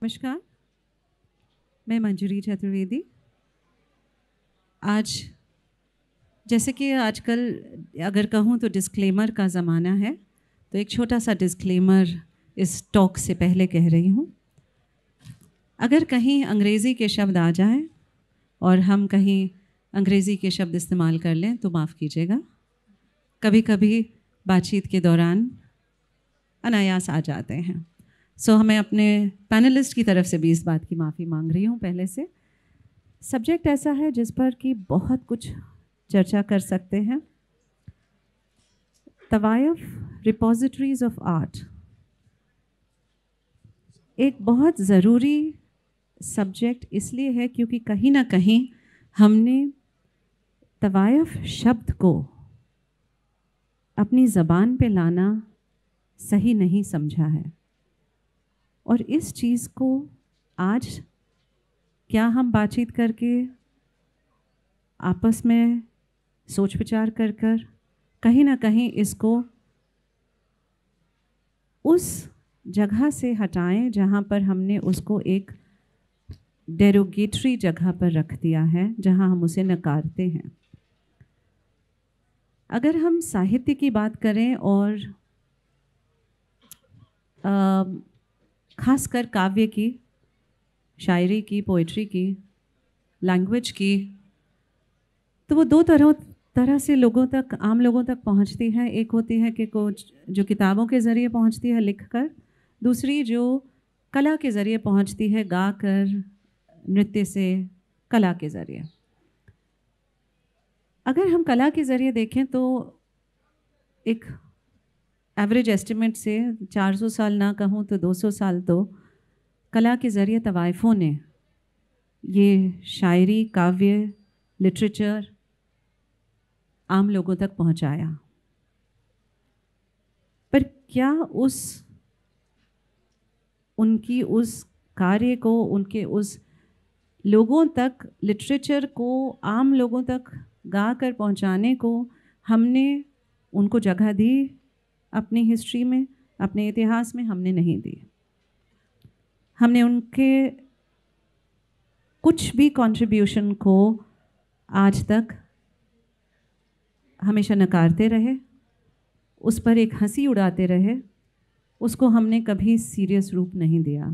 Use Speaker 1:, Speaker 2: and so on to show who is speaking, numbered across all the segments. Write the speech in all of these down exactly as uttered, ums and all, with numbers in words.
Speaker 1: नमस्कार, मैं मंजरी चतुर्वेदी। आज जैसे कि आजकल अगर कहूँ तो डिस्क्लेमर का ज़माना है, तो एक छोटा सा डिस्क्लेमर इस टॉक से पहले कह रही हूँ। अगर कहीं अंग्रेज़ी के शब्द आ जाएं और हम कहीं अंग्रेज़ी के शब्द इस्तेमाल कर लें तो माफ़ कीजिएगा। कभी कभी बातचीत के दौरान अनायास आ जाते हैं। सो so, मैं अपने पैनलिस्ट की तरफ से भी इस बात की माफ़ी मांग रही हूँ पहले से। सब्जेक्ट ऐसा है जिस पर कि बहुत कुछ चर्चा कर सकते हैं। तवायफ रिपोजिटरीज ऑफ आर्ट एक बहुत ज़रूरी सब्जेक्ट इसलिए है क्योंकि कहीं ना कहीं हमने तवायफ शब्द को अपनी ज़बान पे लाना सही नहीं समझा है, और इस चीज़ को आज क्या हम बातचीत करके आपस में सोच विचार कर कर कहीं ना कहीं इसको उस जगह से हटाएं जहाँ पर हमने उसको एक डेरोगेटरी जगह पर रख दिया है, जहाँ हम उसे नकारते हैं। अगर हम साहित्य की बात करें और आ, खासकर काव्य की, शायरी की, पोइट्री की, लैंग्वेज की, तो वो दो तरह तरह से लोगों तक, आम लोगों तक पहुंचती है। एक होती है कि कुछ जो किताबों के ज़रिए पहुंचती है लिखकर, दूसरी जो कला के ज़रिए पहुंचती है गाकर, नृत्य से, कला के ज़रिए। अगर हम कला के ज़रिए देखें तो एक एवरेज एस्टिमेट से चार सौ साल ना कहूँ तो दो सौ साल तो कला के ज़रिए तवाइफों ने ये शायरी, काव्य, लिटरेचर आम लोगों तक पहुंचाया। पर क्या उस उनकी उस कार्य को, उनके उस लोगों तक, लिटरेचर को आम लोगों तक गा कर पहुंचाने को हमने उनको जगह दी? अपनी हिस्ट्री में, अपने इतिहास में हमने नहीं दी। हमने उनके कुछ भी कंट्रीब्यूशन को आज तक हमेशा नकारते रहे, उस पर एक हंसी उड़ाते रहे, उसको हमने कभी सीरियस रूप नहीं दिया।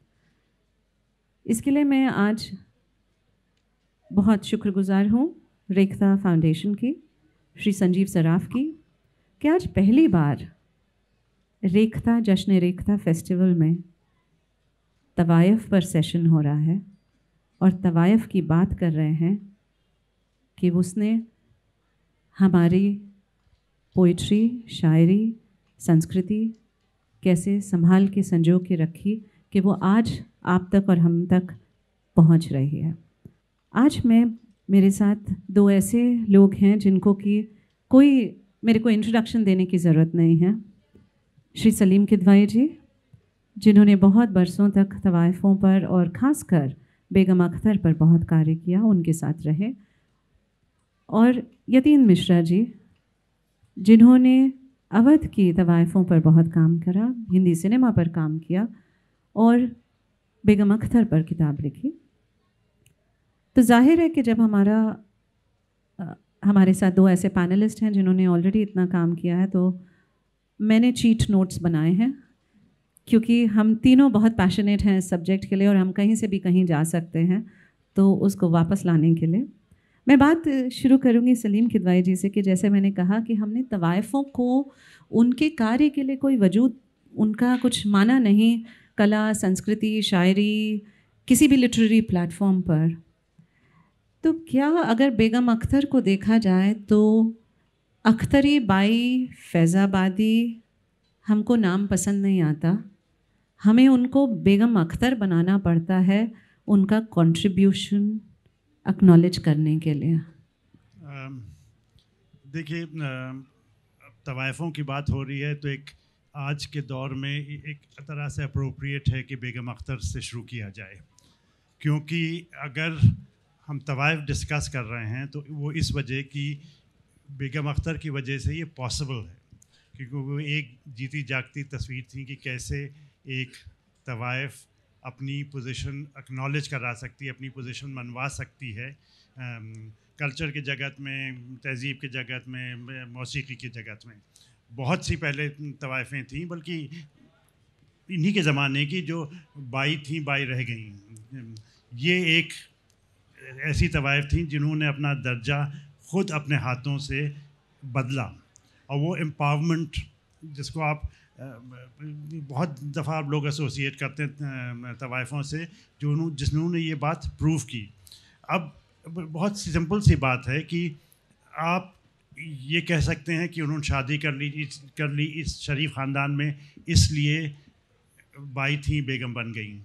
Speaker 1: इसके लिए मैं आज बहुत शुक्रगुजार हूँ रेख्ता फाउंडेशन की, श्री संजीव सराफ की, कि आज पहली बार रेख्ता जश्न-ए-रेख्ता फेस्टिवल में तवायफ पर सेशन हो रहा है और तवायफ की बात कर रहे हैं कि उसने हमारी पोइट्री, शायरी, संस्कृति कैसे संभाल के संजो के रखी कि वो आज आप तक और हम तक पहुंच रही है। आज मैं, मेरे साथ दो ऐसे लोग हैं जिनको कि कोई मेरे को इंट्रोडक्शन देने की ज़रूरत नहीं है। श्री सलीम किदवाई जी, जिन्होंने बहुत बरसों तक तवाइफों पर और ख़ासकर बेगम अख्तर पर बहुत कार्य किया, उनके साथ रहे। और यतीन्द्र मिश्रा जी, जिन्होंने अवध की तवाइफों पर बहुत काम करा, हिंदी सिनेमा पर काम किया और बेगम अख्तर पर किताब लिखी। तो जाहिर है कि जब हमारा आ, हमारे साथ दो ऐसे पैनलिस्ट हैं जिन्होंने ऑलरेडी इतना काम किया है, तो मैंने चीट नोट्स बनाए हैं, क्योंकि हम तीनों बहुत पैशनेट हैं इस सब्जेक्ट के लिए और हम कहीं से भी कहीं जा सकते हैं, तो उसको वापस लाने के लिए मैं बात शुरू करूंगी सलीम किदवाई जी से कि जैसे मैंने कहा कि हमने तवाइफों को उनके कार्य के लिए कोई वजूद उनका कुछ माना नहीं, कला, संस्कृति, शायरी, किसी भी लिटरेरी प्लेटफॉर्म पर। तो क्या अगर बेगम अख्तर को देखा जाए तो अख्तरी बाई, फैज़ाबादी हमको नाम पसंद नहीं आता, हमें उनको बेगम अख्तर बनाना पड़ता है उनका कंट्रीब्यूशन एक्नॉलेज करने के लिए।
Speaker 2: देखिए, तवाइफों की बात हो रही है तो एक आज के दौर में एक तरह से अप्रोप्रिएट है कि बेगम अख्तर से शुरू किया जाए, क्योंकि अगर हम तवाइफ डिस्कस कर रहे हैं तो वो इस वजह की, बेगम अख्तर की वजह से ये पॉसिबल है, क्योंकि वो एक जीती जागती तस्वीर थी कि कैसे एक तवाइफ अपनी पोजीशन एक्नॉलेज करा सकती है, अपनी पोजीशन मनवा सकती है कल्चर के जगत में, तहज़ीब के जगत में, मौसीकी की जगत में। बहुत सी पहले तवाइफ़ें थीं, बल्कि इन्हीं के ज़माने की, जो बाई थी बाई रह गई। ये एक ऐसी तवाइफ़ थी जिन्होंने अपना दर्जा ख़ुद अपने हाथों से बदला, और वो एम्पावरमेंट जिसको आप बहुत दफ़ा आप लोग एसोसिएट करते हैं तवाइफ़ों से, जो जिन्होंने ये बात प्रूव की। अब बहुत सिंपल सी बात है कि आप ये कह सकते हैं कि उन्होंने शादी कर ली कर ली इस शरीफ ख़ानदान में, इसलिए बाई थी बेगम बन गई।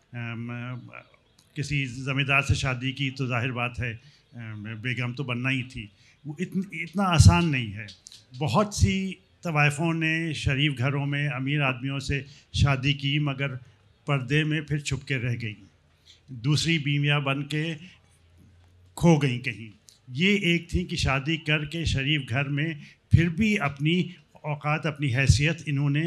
Speaker 2: किसी ज़मींदार से शादी की तो जाहिर बात है बेगम तो बनना ही थी। वो इतन, इतना आसान नहीं है। बहुत सी तवाइफ़ों ने शरीफ घरों में अमीर आदमियों से शादी की, मगर पर्दे में फिर छुप के रह गई, दूसरी बीवियाँ बन के खो गई कहीं। ये एक थी कि शादी करके शरीफ घर में फिर भी अपनी औकात, अपनी हैसियत इन्होंने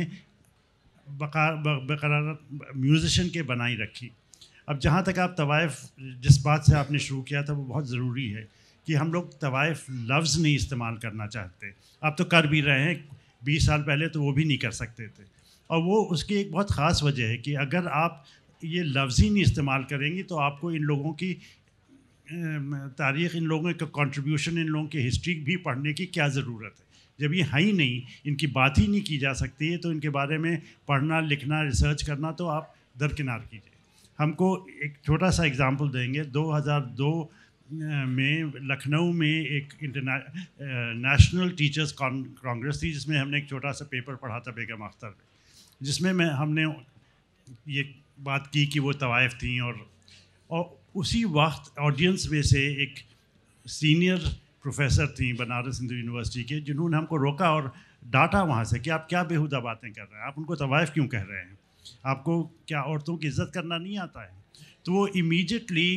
Speaker 2: बकरार म्यूज़िशन के बनाई रखी। अब जहाँ तक आप तवाइफ़, जिस बात से आपने शुरू किया था, वो बहुत ज़रूरी है कि हम लोग तवाइफ़ लफ्ज़ नहीं इस्तेमाल करना चाहते। आप तो कर भी रहे हैं, बीस साल पहले तो वो भी नहीं कर सकते थे। और वो उसकी एक बहुत ख़ास वजह है कि अगर आप ये लफ्ज़ ही नहीं इस्तेमाल करेंगी तो आपको इन लोगों की तारीख़, इन लोगों का कंट्रीब्यूशन, इन लोगों की हिस्ट्री भी पढ़ने की क्या ज़रूरत है। जब ये है ही नहीं, इनकी बात ही नहीं की जा सकती है, तो इनके बारे में पढ़ना, लिखना, रिसर्च करना तो आप दरकिनार कीजिए। हमको एक छोटा सा एग्ज़ाम्पल देंगे। दो हज़ार दो में लखनऊ में एक इंटरना नेशनल टीचर्स कांग्रेस थी, जिसमें हमने एक छोटा सा पेपर पढ़ा था बेगम अख्तर, जिसमें मैं हमने ये बात की कि वो तवाइफ़ थी, और और उसी वक्त ऑडियंस में से एक सीनियर प्रोफेसर थी बनारस हिंदू यूनिवर्सिटी के, जिन्होंने हमको रोका और डांटा वहाँ से कि आप क्या बेहुदा बातें कर रहे हैं, आप उनको तवाइफ़ क्यों कह रहे हैं, आपको क्या औरतों की इज़्ज़त करना नहीं आता है। तो वो इमीडिएटली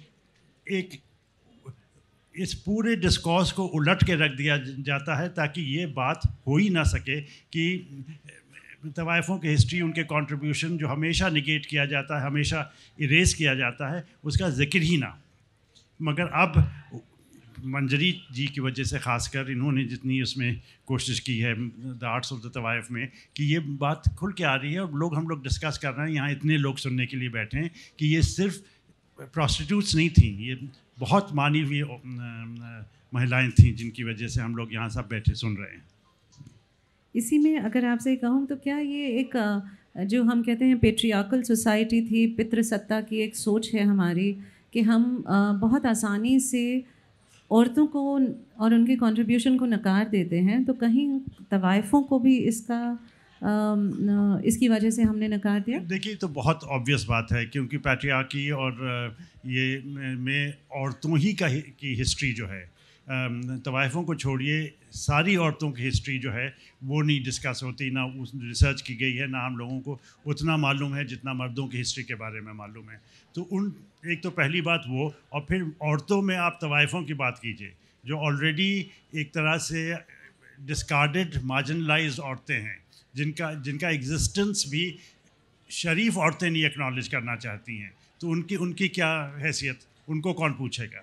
Speaker 2: एक इस पूरे डिस्कोर्स को उलट के रख दिया जाता है, ताकि ये बात हो ही ना सके कि तवाइफ़ों की हिस्ट्री, उनके कंट्रीब्यूशन जो हमेशा निगेट किया जाता है, हमेशा इरेज किया जाता है, उसका जिक्र ही ना। मगर अब मंजरी जी की वजह से ख़ासकर इन्होंने जितनी उसमें कोशिश की है the arts of the tawaif में, कि ये बात खुल के आ रही है, और लोग हम लोग डिस्कस कर रहे हैं, यहाँ इतने लोग सुनने के लिए बैठे हैं कि ये सिर्फ प्रॉस्टिट्यूट्स नहीं थी, ये बहुत मानी हुई महिलाएं थीं, जिनकी वजह से हम लोग यहाँ सब बैठे सुन रहे हैं।
Speaker 1: इसी में अगर आपसे कहूँ तो क्या ये एक जो हम कहते हैं पेट्रियार्कल सोसाइटी थी, पितृसत्ता की एक सोच है हमारी, कि हम बहुत आसानी से औरतों को और उनके कंट्रीब्यूशन को नकार देते हैं, तो कहीं तवाइफ़ों को भी इसका इसकी वजह से हमने नकार दिया?
Speaker 2: देखिए, तो बहुत ऑब्वियस बात है, क्योंकि पैट्रियार्की और ये में औरतों ही का की हिस्ट्री जो है, तवाइफ़ों को छोड़िए, सारी औरतों की हिस्ट्री जो है वो नहीं डिस्कस होती, ना उस रिसर्च की गई है, ना हम लोगों को उतना मालूम है जितना मर्दों की हिस्ट्री के बारे में मालूम है। तो उन एक तो पहली बात वो, और फिर औरतों में आप तवाइफ़ों की बात कीजिए, जो ऑलरेडी एक तरह से डिस्कार्डेड, मार्जिनलाइज्ड औरतें हैं, जिनका जिनका एग्जिस्टेंस भी शरीफ औरतें नहीं एक्नॉलेज करना चाहती हैं, तो उनकी उनकी क्या हैसियत, उनको कौन पूछेगा।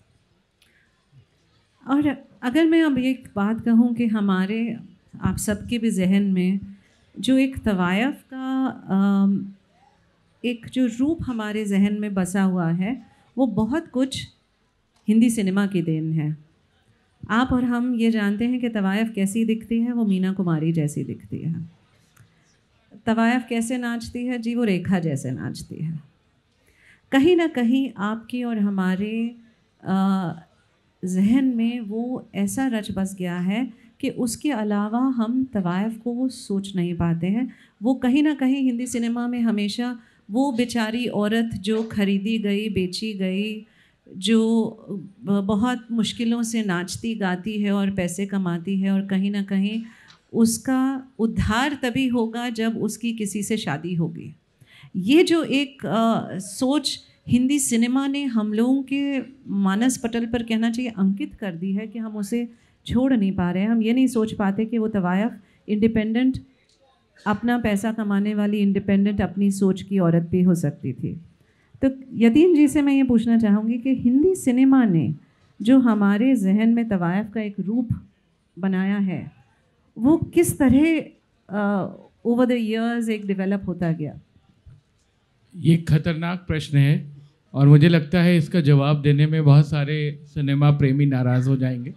Speaker 1: और अगर मैं अब एक बात कहूँ कि हमारे आप सबके भी जहन में जो एक तवाइफ़ का एक जो रूप हमारे जहन में बसा हुआ है, वो बहुत कुछ हिंदी सिनेमा की देन है। आप और हम ये जानते हैं कि तवाइफ़ कैसी दिखती है, वो मीना कुमारी जैसी दिखती है। तवाइफ़ कैसे नाचती है जी, वो रेखा जैसे नाचती है। कहीं ना कहीं आपकी और हमारे जहन में वो ऐसा रच बस गया है कि उसके अलावा हम तवाइफ़ को सोच नहीं पाते हैं। वो कहीं ना कहीं हिंदी सिनेमा में हमेशा वो बेचारी औरत जो खरीदी गई, बेची गई, जो बहुत मुश्किलों से नाचती गाती है और पैसे कमाती है, और कहीं ना कहीं उसका उद्धार तभी होगा जब उसकी किसी से शादी होगी। ये जो एक आ, सोच हिंदी सिनेमा ने हम लोगों के मानस पटल पर कहना चाहिए अंकित कर दी है कि हम उसे छोड़ नहीं पा रहे हैं। हम ये नहीं सोच पाते कि वो तवाइफ़ इंडिपेंडेंट अपना पैसा कमाने वाली इंडिपेंडेंट अपनी सोच की औरत भी हो सकती थी। तो यतीन जी से मैं ये पूछना चाहूँगी कि हिंदी सिनेमा ने जो हमारे जहन में तवायफ का एक रूप बनाया है वो किस तरह ओवर द इयर्स एक डेवलप होता गया?
Speaker 3: ये खतरनाक प्रश्न है और मुझे लगता है इसका जवाब देने में बहुत सारे सिनेमा प्रेमी नाराज़ हो जाएंगे।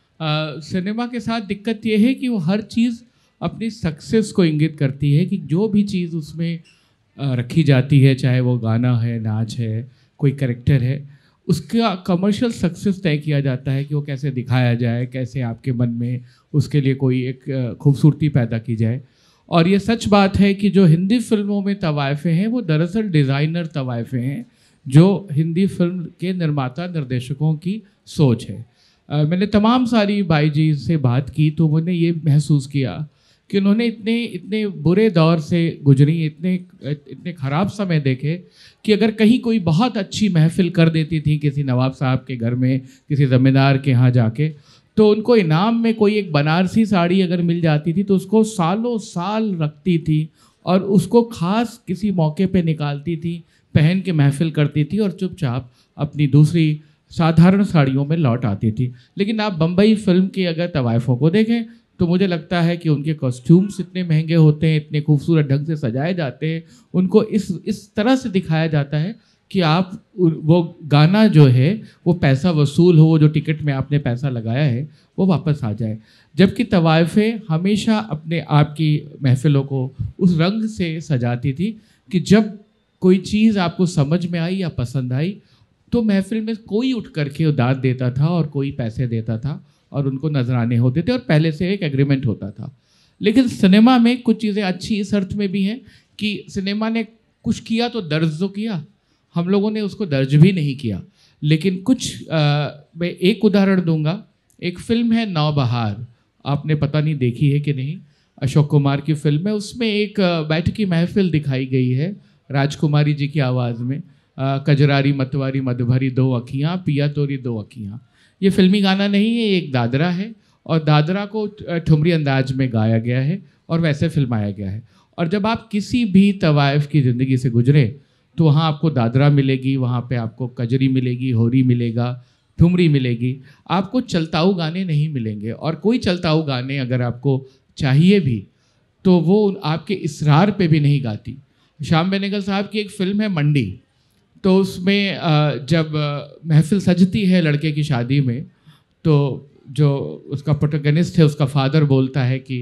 Speaker 3: आ, सिनेमा के साथ दिक्कत ये है कि वो हर चीज़ अपनी सक्सेस को इंगित करती है कि जो भी चीज़ उसमें आ, रखी जाती है, चाहे वो गाना है, नाच है, कोई कैरेक्टर है, उसका कमर्शियल सक्सेस तय किया जाता है कि वो कैसे दिखाया जाए, कैसे आपके मन में उसके लिए कोई एक खूबसूरती पैदा की जाए। और ये सच बात है कि जो हिंदी फिल्मों में तवायफ़ें हैं वो दरअसल डिज़ाइनर तवायफ़ें हैं जो हिंदी फिल्म के निर्माता निर्देशकों की सोच है। आ, मैंने तमाम सारी बाई जी से बात की तो मैंने ये महसूस किया कि उन्होंने इतने इतने बुरे दौर से गुजरी, इतने इतने ख़राब समय देखे कि अगर कहीं कोई बहुत अच्छी महफिल कर देती थी किसी नवाब साहब के घर में, किसी ज़मींदार के यहाँ जाके, तो उनको इनाम में कोई एक बनारसी साड़ी अगर मिल जाती थी तो उसको सालों साल रखती थी और उसको ख़ास किसी मौके पे निकालती थी, पहन के महफिल करती थी और चुपचाप अपनी दूसरी साधारण साड़ियों में लौट आती थी। लेकिन आप बम्बई फिल्म के अगर तवायफ़ों को देखें तो मुझे लगता है कि उनके कॉस्ट्यूम्स इतने महंगे होते हैं, इतने खूबसूरत ढंग से सजाए जाते हैं, उनको इस इस तरह से दिखाया जाता है कि आप वो गाना जो है वो पैसा वसूल हो, जो टिकट में आपने पैसा लगाया है वो वापस आ जाए। जबकि तवायफ़ें हमेशा अपने आप की महफ़िलों को उस रंग से सजाती थी कि जब कोई चीज़ आपको समझ में आई या पसंद आई तो महफ़िल में कोई उठ करके दाद देता था और कोई पैसे देता था और उनको नजराने होते थे और पहले से एक एग्रीमेंट होता था। लेकिन सिनेमा में कुछ चीज़ें अच्छी इस अर्थ में भी हैं कि सिनेमा ने कुछ किया तो दर्ज तो किया, हम लोगों ने उसको दर्ज भी नहीं किया। लेकिन कुछ आ, मैं एक उदाहरण दूंगा। एक फिल्म है नौबहार, आपने पता नहीं देखी है कि नहीं, अशोक कुमार की फिल्म है। उसमें एक बैठ की महफिल दिखाई गई है राजकुमारी जी की आवाज़ में, आ, कजरारी मतवारी मधुभरी दो अखियाँ, पिया तोरी दो अखियाँ। ये फिल्मी गाना नहीं है, ये एक दादरा है और दादरा को ठुमरी अंदाज में गाया गया है और वैसे फिल्माया गया है। और जब आप किसी भी तवायफ़ की ज़िंदगी से गुजरे तो वहाँ आपको दादरा मिलेगी, वहाँ पे आपको कजरी मिलेगी, होरी मिलेगा, ठुमरी मिलेगी, आपको चलताऊ गाने नहीं मिलेंगे। और कोई चलताऊ गाने अगर आपको चाहिए भी तो वो आपके इसरार पे भी नहीं गाती। श्याम बेनेगल साहब की एक फ़िल्म है मंडी, तो उसमें जब महफिल सजती है लड़के की शादी में तो जो उसका प्रोटोगनिस्ट है उसका फादर बोलता है कि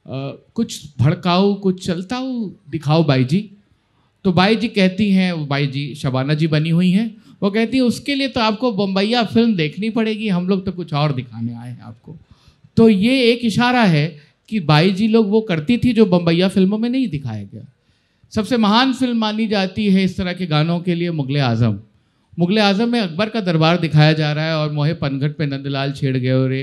Speaker 3: कुछ भड़काऊ, कुछ चलताऊ दिखाओ बाई जी। तो बाई जी कहती हैं, बाई जी शबाना जी बनी हुई हैं, वो कहती है उसके लिए तो आपको बम्बैया फिल्म देखनी पड़ेगी, हम लोग तो कुछ और दिखाने आए हैं आपको। तो ये एक इशारा है कि बाई जी लोग वो करती थी जो बम्बैया फिल्मों में नहीं दिखाया गया। सबसे महान फिल्म मानी जाती है इस तरह के गानों के लिए मुगले आज़म। मुगले आज़म में अकबर का दरबार दिखाया जा रहा है और मोहे पनघट पे नंदलाल छेड़ गए और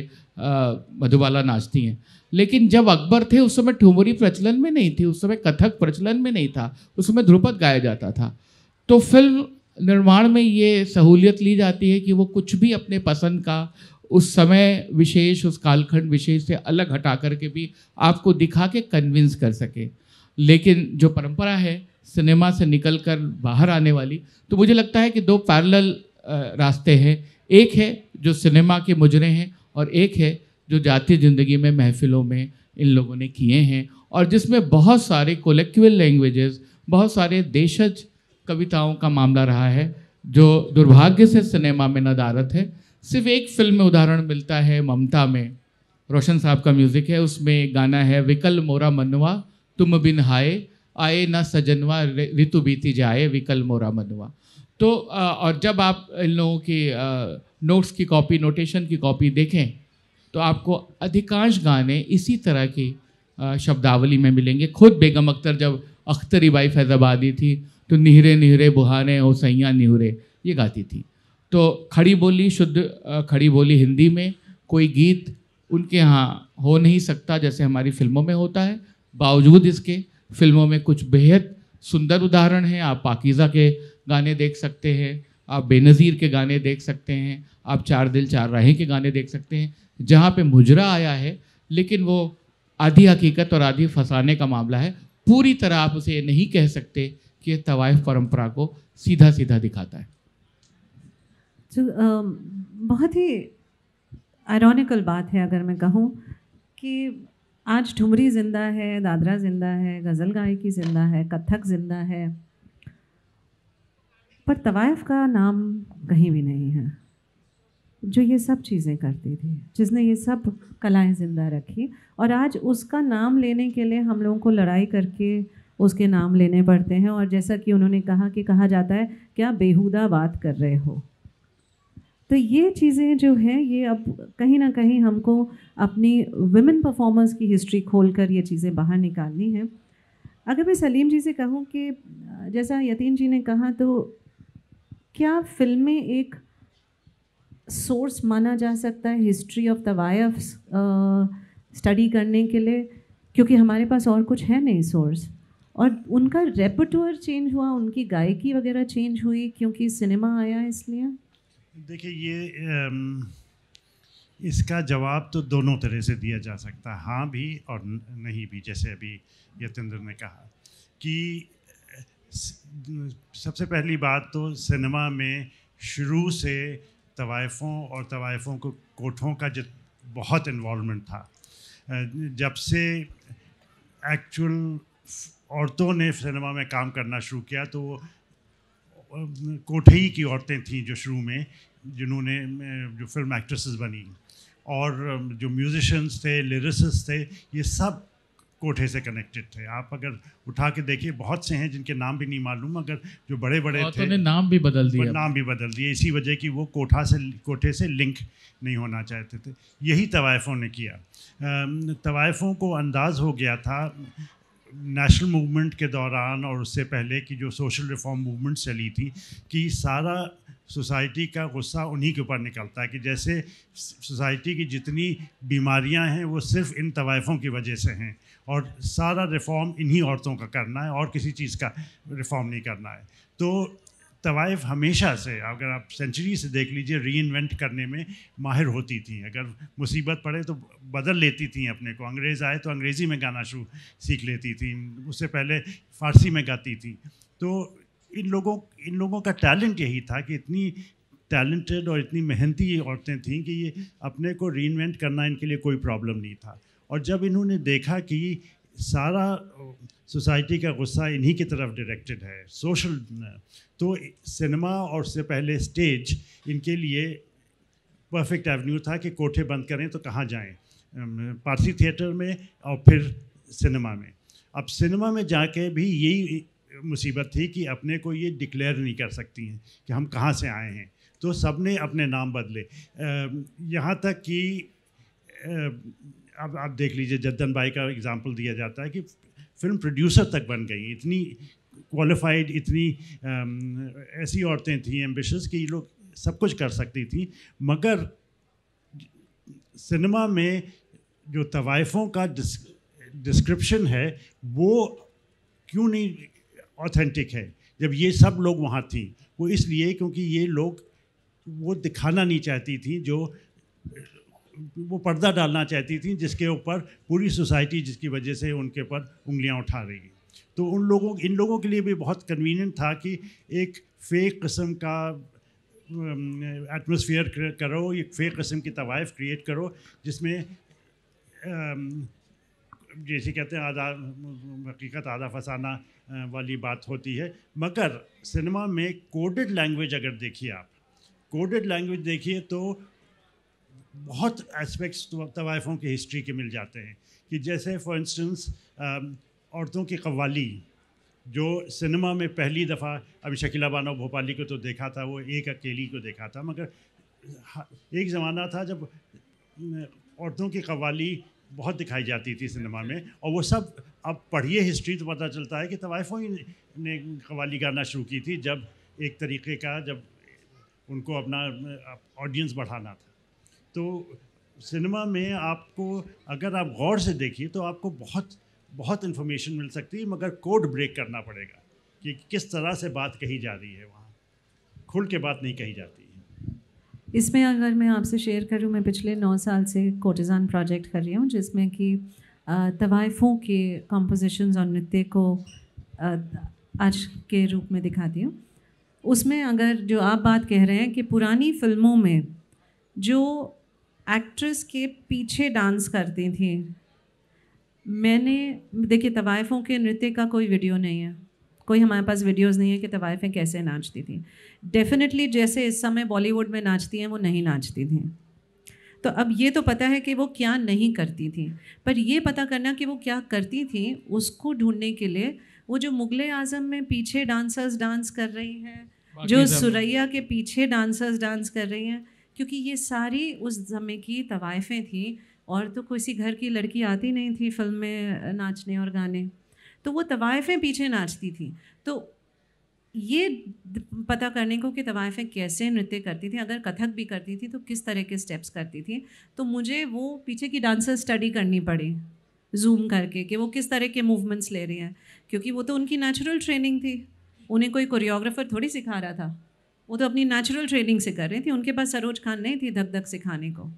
Speaker 3: मधुबाला नाचती हैं। लेकिन जब अकबर थे उस समय ठुमरी प्रचलन में नहीं थी, उस समय कथक प्रचलन में नहीं था, उस समय ध्रुपद गाया जाता था। तो फिल्म निर्माण में ये सहूलियत ली जाती है कि वो कुछ भी अपने पसंद का उस समय विशेष, उस कालखंड विशेष से अलग हटा करके भी आपको दिखा के कन्विंस कर सके। लेकिन जो परंपरा है सिनेमा से निकल कर बाहर आने वाली, तो मुझे लगता है कि दो पैरेलल रास्ते हैं। एक है जो सिनेमा के मुजरे हैं और एक है जो जाती ज़िंदगी में महफिलों में इन लोगों ने किए हैं और जिसमें बहुत सारे कोलेक्टिवल लैंग्वेजेस, बहुत सारे देशज कविताओं का मामला रहा है जो दुर्भाग्य से सिनेमा में नदारत है। सिर्फ एक फिल्म में उदाहरण मिलता है, ममता में रोशन साहब का म्यूज़िक है, उसमें गाना है विकल मोरा मनवा तुम बिन हाय, आए ना सजनवा ऋतु बीती जाए विकल मोरा मनवा। तो और जब आप इन लोगों की नोट्स की कॉपी, नोटेशन की कॉपी देखें तो आपको अधिकांश गाने इसी तरह की शब्दावली में मिलेंगे। खुद बेगम अख्तर जब अख्तरी बाई फैज़ाबादी थी तो निहरे निहरे बुहाने ओ सैया निहरे ये गाती थी। तो खड़ी बोली, शुद्ध खड़ी बोली हिंदी में कोई गीत उनके यहाँ हो नहीं सकता जैसे हमारी फिल्मों में होता है। बावजूद इसके फिल्मों में कुछ बेहद सुंदर उदाहरण हैं। आप पाकीज़ा के गाने देख सकते हैं, आप बेनज़ीर के गाने देख सकते हैं, आप चार दिल चार राहें के गाने देख सकते हैं, जहाँ पे मुजरा आया है लेकिन वो आधी हकीकत और आधी फसाने का मामला है। पूरी तरह आप उसे ये नहीं कह सकते कि तवाइफ परंपरा को सीधा सीधा दिखाता है।
Speaker 1: तो so, um, बहुत ही आयरॉनिकल बात है अगर मैं कहूँ कि आज ठुमरी ज़िंदा है, दादरा ज़िंदा है, गज़ल गायकी ज़िंदा है, कथक ज़िंदा है, पर तवाइफ का नाम कहीं भी नहीं है, जो ये सब चीज़ें करती थी, जिसने ये सब कलाएं ज़िंदा रखी। और आज उसका नाम लेने के लिए हम लोगों को लड़ाई करके उसके नाम लेने पड़ते हैं। और जैसा कि उन्होंने कहा कि कहा जाता है क्या बेहुदा बात कर रहे हो। तो ये चीज़ें जो हैं ये अब कहीं ना कहीं हमको अपनी विमेन परफॉर्मर्स की हिस्ट्री खोलकर ये चीज़ें बाहर निकालनी है। अगर मैं सलीम जी से कहूँ कि जैसा यतीन जी ने कहा, तो क्या फिल्में एक सोर्स माना जा सकता है हिस्ट्री ऑफ तवाइफ्स स्टडी करने के लिए, क्योंकि हमारे पास और कुछ है नहीं सोर्स, और उनका रेपर्टोर चेंज हुआ, उनकी गायकी वगैरह चेंज हुई क्योंकि सिनेमा आया। इसलिए
Speaker 2: देखिए ये इसका जवाब तो दोनों तरह से दिया जा सकता है, हाँ भी और नहीं भी। जैसे अभी यतिंदर ने कहा कि सबसे पहली बात तो सिनेमा में शुरू से तवाइफ़ों और तवाइफ़ों को कोठों का जो बहुत इन्वॉल्वमेंट था, जब से एक्चुअल औरतों ने सिनेमा में काम करना शुरू किया तो वो कोठई की औरतें थीं जो शुरू में, जिन्होंने जो फिल्म एक्ट्रेसेस बनी, और जो म्यूजिशियंस थे, लिरिसिस्ट थे, ये सब कोठे से कनेक्टेड थे। आप अगर उठा के देखिए, बहुत से हैं जिनके नाम भी नहीं मालूम, मगर जो बड़े बड़े थे
Speaker 3: ने नाम भी बदल दिया
Speaker 2: नाम भी बदल दिए इसी वजह कि वो कोठा से कोठे से लिंक नहीं होना चाहते थे। यही तवाइफ़ों ने किया। तवाइफ़ों को अंदाज़ हो गया था नेशनल मूवमेंट के दौरान और उससे पहले की जो सोशल रिफॉर्म मूवमेंट चली थी, कि सारा सोसाइटी का गुस्सा उन्हीं के ऊपर निकलता है, कि जैसे सोसाइटी की जितनी बीमारियां हैं वो सिर्फ इन तवाइफ़ों की वजह से हैं, और सारा रिफॉर्म इन्हीं औरतों का करना है और किसी चीज़ का रिफॉर्म नहीं करना है। तो तवाइफ़ हमेशा से, अगर आप सेंचुरी से देख लीजिए, री इन्वेंट करने में माहिर होती थी। अगर मुसीबत पड़े तो बदल लेती थी अपने को। अंग्रेज़ आए तो अंग्रेज़ी में गाना शुरू सीख लेती थी, उससे पहले फ़ारसी में गाती थी। तो इन लोगों इन लोगों का टैलेंट यही था कि इतनी टैलेंटेड और इतनी मेहनती औरतें थीं कि ये अपने को री इन्वेंट करना इनके लिए कोई प्रॉब्लम नहीं था। और जब इन्होंने देखा कि सारा सोसाइटी का गुस्सा इन्हीं की तरफ डायरेक्टेड है, सोशल, तो सिनेमा और उससे पहले स्टेज इनके लिए परफेक्ट एवेन्यू था कि कोठे बंद करें तो कहाँ जाएं, पारसी थिएटर में और फिर सिनेमा में। अब सिनेमा में जाके भी यही मुसीबत थी कि अपने को ये डिक्लेयर नहीं कर सकती हैं कि हम कहाँ से आए हैं, तो सब ने अपने नाम बदले। यहाँ तक कि अब आप देख लीजिए, जद्दन बाई का एग्जांपल दिया जाता है कि फिल्म प्रोड्यूसर तक बन गई। इतनी क्वालिफाइड, इतनी ऐसी औरतें थीं एम्बिशियस कि ये लोग सब कुछ कर सकती थी, मगर सिनेमा में जो तवाइफ़ों का डिस्क्रिप्शन है वो क्यों नहीं ऑथेंटिक है, जब ये सब लोग वहाँ थी। वो इसलिए क्योंकि ये लोग वो दिखाना नहीं चाहती थी, जो वो पर्दा डालना चाहती थी जिसके ऊपर पूरी सोसाइटी, जिसकी वजह से उनके ऊपर उंगलियां उठा रही। तो उन लोगों इन लोगों के लिए भी बहुत कन्वीनियंट था कि एक फ़ेक किस्म का एटमॉस्फेयर करो, एक फ़ेक किस्म की तवाइफ़ क्रिएट करो, जिसमें जैसे कहते हैं आधा हकीकत आधा फसाना वाली बात होती है। मगर सिनेमा में कोडेड लैंग्वेज अगर देखिए, आप कोडेड लैंग्वेज देखिए तो बहुत एस्पेक्ट्स तवाइफ़ों की हिस्ट्री के मिल जाते हैं। कि जैसे फॉर इंस्टेंस औरतों की कव्वाली, जो सिनेमा में पहली दफ़ा, अभी शकीला बानो भोपाली को तो देखा था, वो एक अकेली को देखा था, मगर एक ज़माना था जब औरतों की कव्वाली बहुत दिखाई जाती थी सिनेमा में, और वो सब, अब पढ़िए हिस्ट्री तो पता चलता है कि तवाइफ़ों ही ने कव्वाली गाना शुरू की थी, जब एक तरीके का, जब उनको अपना ऑडियंस बढ़ाना था। तो सिनेमा में आपको, अगर आप गौर से देखिए तो आपको बहुत बहुत इन्फॉर्मेशन मिल सकती है, मगर कोड ब्रेक करना पड़ेगा कि किस तरह से बात कही जा रही है, वहाँ खुल के बात नहीं कही जाती है।
Speaker 1: इसमें अगर मैं आपसे शेयर करूं, मैं पिछले नौ साल से कोर्टेसान प्रोजेक्ट कर रही हूं, जिसमें कि तवाइफों के कॉम्पोजिशंस और नृत्य को आज के रूप में दिखाती हूँ। उसमें अगर जो आप बात कह रहे हैं कि पुरानी फिल्मों में जो एक्ट्रेस के पीछे डांस करती थी, मैंने देखिए तवाइफों के नृत्य का कोई वीडियो नहीं है, कोई हमारे पास वीडियोस नहीं है कि तवाइफें कैसे नाचती थी। डेफिनेटली जैसे इस समय बॉलीवुड में नाचती हैं वो नहीं नाचती थी। तो अब ये तो पता है कि वो क्या नहीं करती थी, पर ये पता करना कि वो क्या करती थी उसको ढूंढने के लिए वो जो मुगले आज़म में पीछे डांसर्स डांस कर रही हैं, जो सुरैया के पीछे डांसर्स डांस कर रही हैं, क्योंकि ये सारी उस समय की तवाइफें थी और तो किसी घर की लड़की आती नहीं थी फिल्म में नाचने और गाने, तो वो तवाइफें पीछे नाचती थी। तो ये पता करने को कि तवाइफें कैसे नृत्य करती थी, अगर कथक भी करती थी तो किस तरह के स्टेप्स करती थी, तो मुझे वो पीछे की डांसर स्टडी करनी पड़ी जूम करके कि वो किस तरह के मूवमेंट्स ले रही हैं, क्योंकि वो तो उनकी नेचुरल ट्रेनिंग थी, उन्हें कोई कोरियोग्राफर थोड़ी सिखा रहा था, वो तो अपनी नेचुरल ट्रेनिंग से कर रही थी, उनके पास सरोज खान नहीं थी धक धक सिखाने को।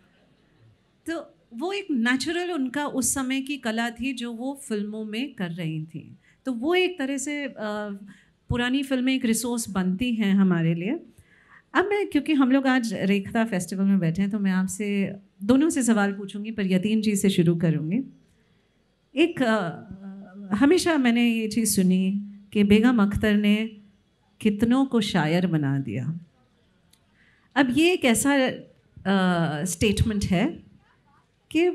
Speaker 1: तो वो एक नेचुरल उनका उस समय की कला थी जो वो फिल्मों में कर रही थी। तो वो एक तरह से आ, पुरानी फिल्में एक रिसोर्स बनती हैं हमारे लिए। अब मैं, क्योंकि हम लोग आज रेखता फेस्टिवल में बैठे हैं, तो मैं आपसे दोनों से सवाल पूछूंगी, पर यतीन जी से शुरू करूंगी। एक आ, हमेशा मैंने ये चीज़ सुनी कि बेगम अख्तर ने कितनों को शायर बना दिया। अब ये एक ऐसा स्टेटमेंट है कि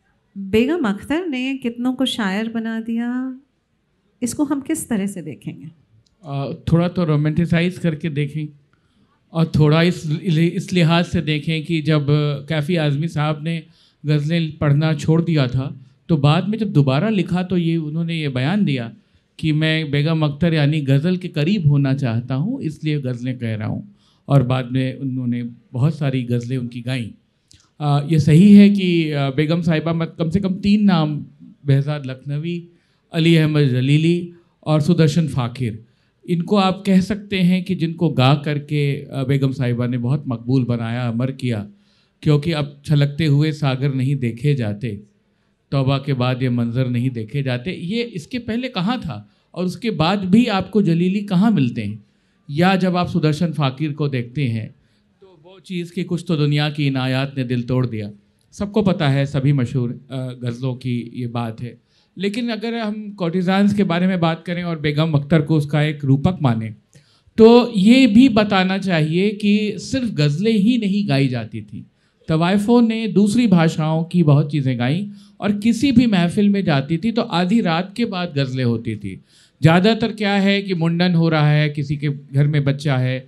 Speaker 1: बेगम अख्तर ने कितनों को शायर बना दिया, इसको हम किस तरह से देखेंगे?
Speaker 3: आ, थोड़ा तो रोमांटिसाइज करके देखें और थोड़ा इस इस लिहाज से देखें कि जब कैफ़ी आज़मी साहब ने गज़लें पढ़ना छोड़ दिया था तो बाद में जब दोबारा लिखा तो ये उन्होंने ये बयान दिया कि मैं बेगम अख्तर यानी गज़ल के करीब होना चाहता हूँ, इसलिए गज़लें कह रहा हूँ। और बाद में उन्होंने बहुत सारी गज़लें उनकी गाईं। ये सही है कि बेगम साहिबा मत कम से कम तीन नाम, behzad लखनवी, अली अहमद जलीली और सुदर्शन फ़ाकिर, इनको आप कह सकते हैं कि जिनको गा करके बेगम साहिबा ने बहुत मकबूल बनाया, अमर किया। क्योंकि अब छलकते हुए सागर नहीं देखे जाते, तौबा के बाद ये मंज़र नहीं देखे जाते, ये इसके पहले कहाँ था और उसके बाद भी आपको जलीली कहाँ मिलते हैं? या जब आप सुदर्शन फ़ाकिर को देखते हैं तो वो चीज़ कि कुछ तो दुनिया की इनायात ने दिल तोड़ दिया, सबको पता है, सभी मशहूर गज़लों की ये बात है। लेकिन अगर हम कोर्टिजान्स के बारे में बात करें और बेगम अख्तर को उसका एक रूपक माने, तो ये भी बताना चाहिए कि सिर्फ गज़लें ही नहीं गाई जाती थी। तवाइफों ने दूसरी भाषाओं की बहुत चीज़ें गाईं और किसी भी महफिल में जाती थी तो आधी रात के बाद गज़लें होती थी। ज़्यादातर क्या है कि मुंडन हो रहा है, किसी के घर में बच्चा है,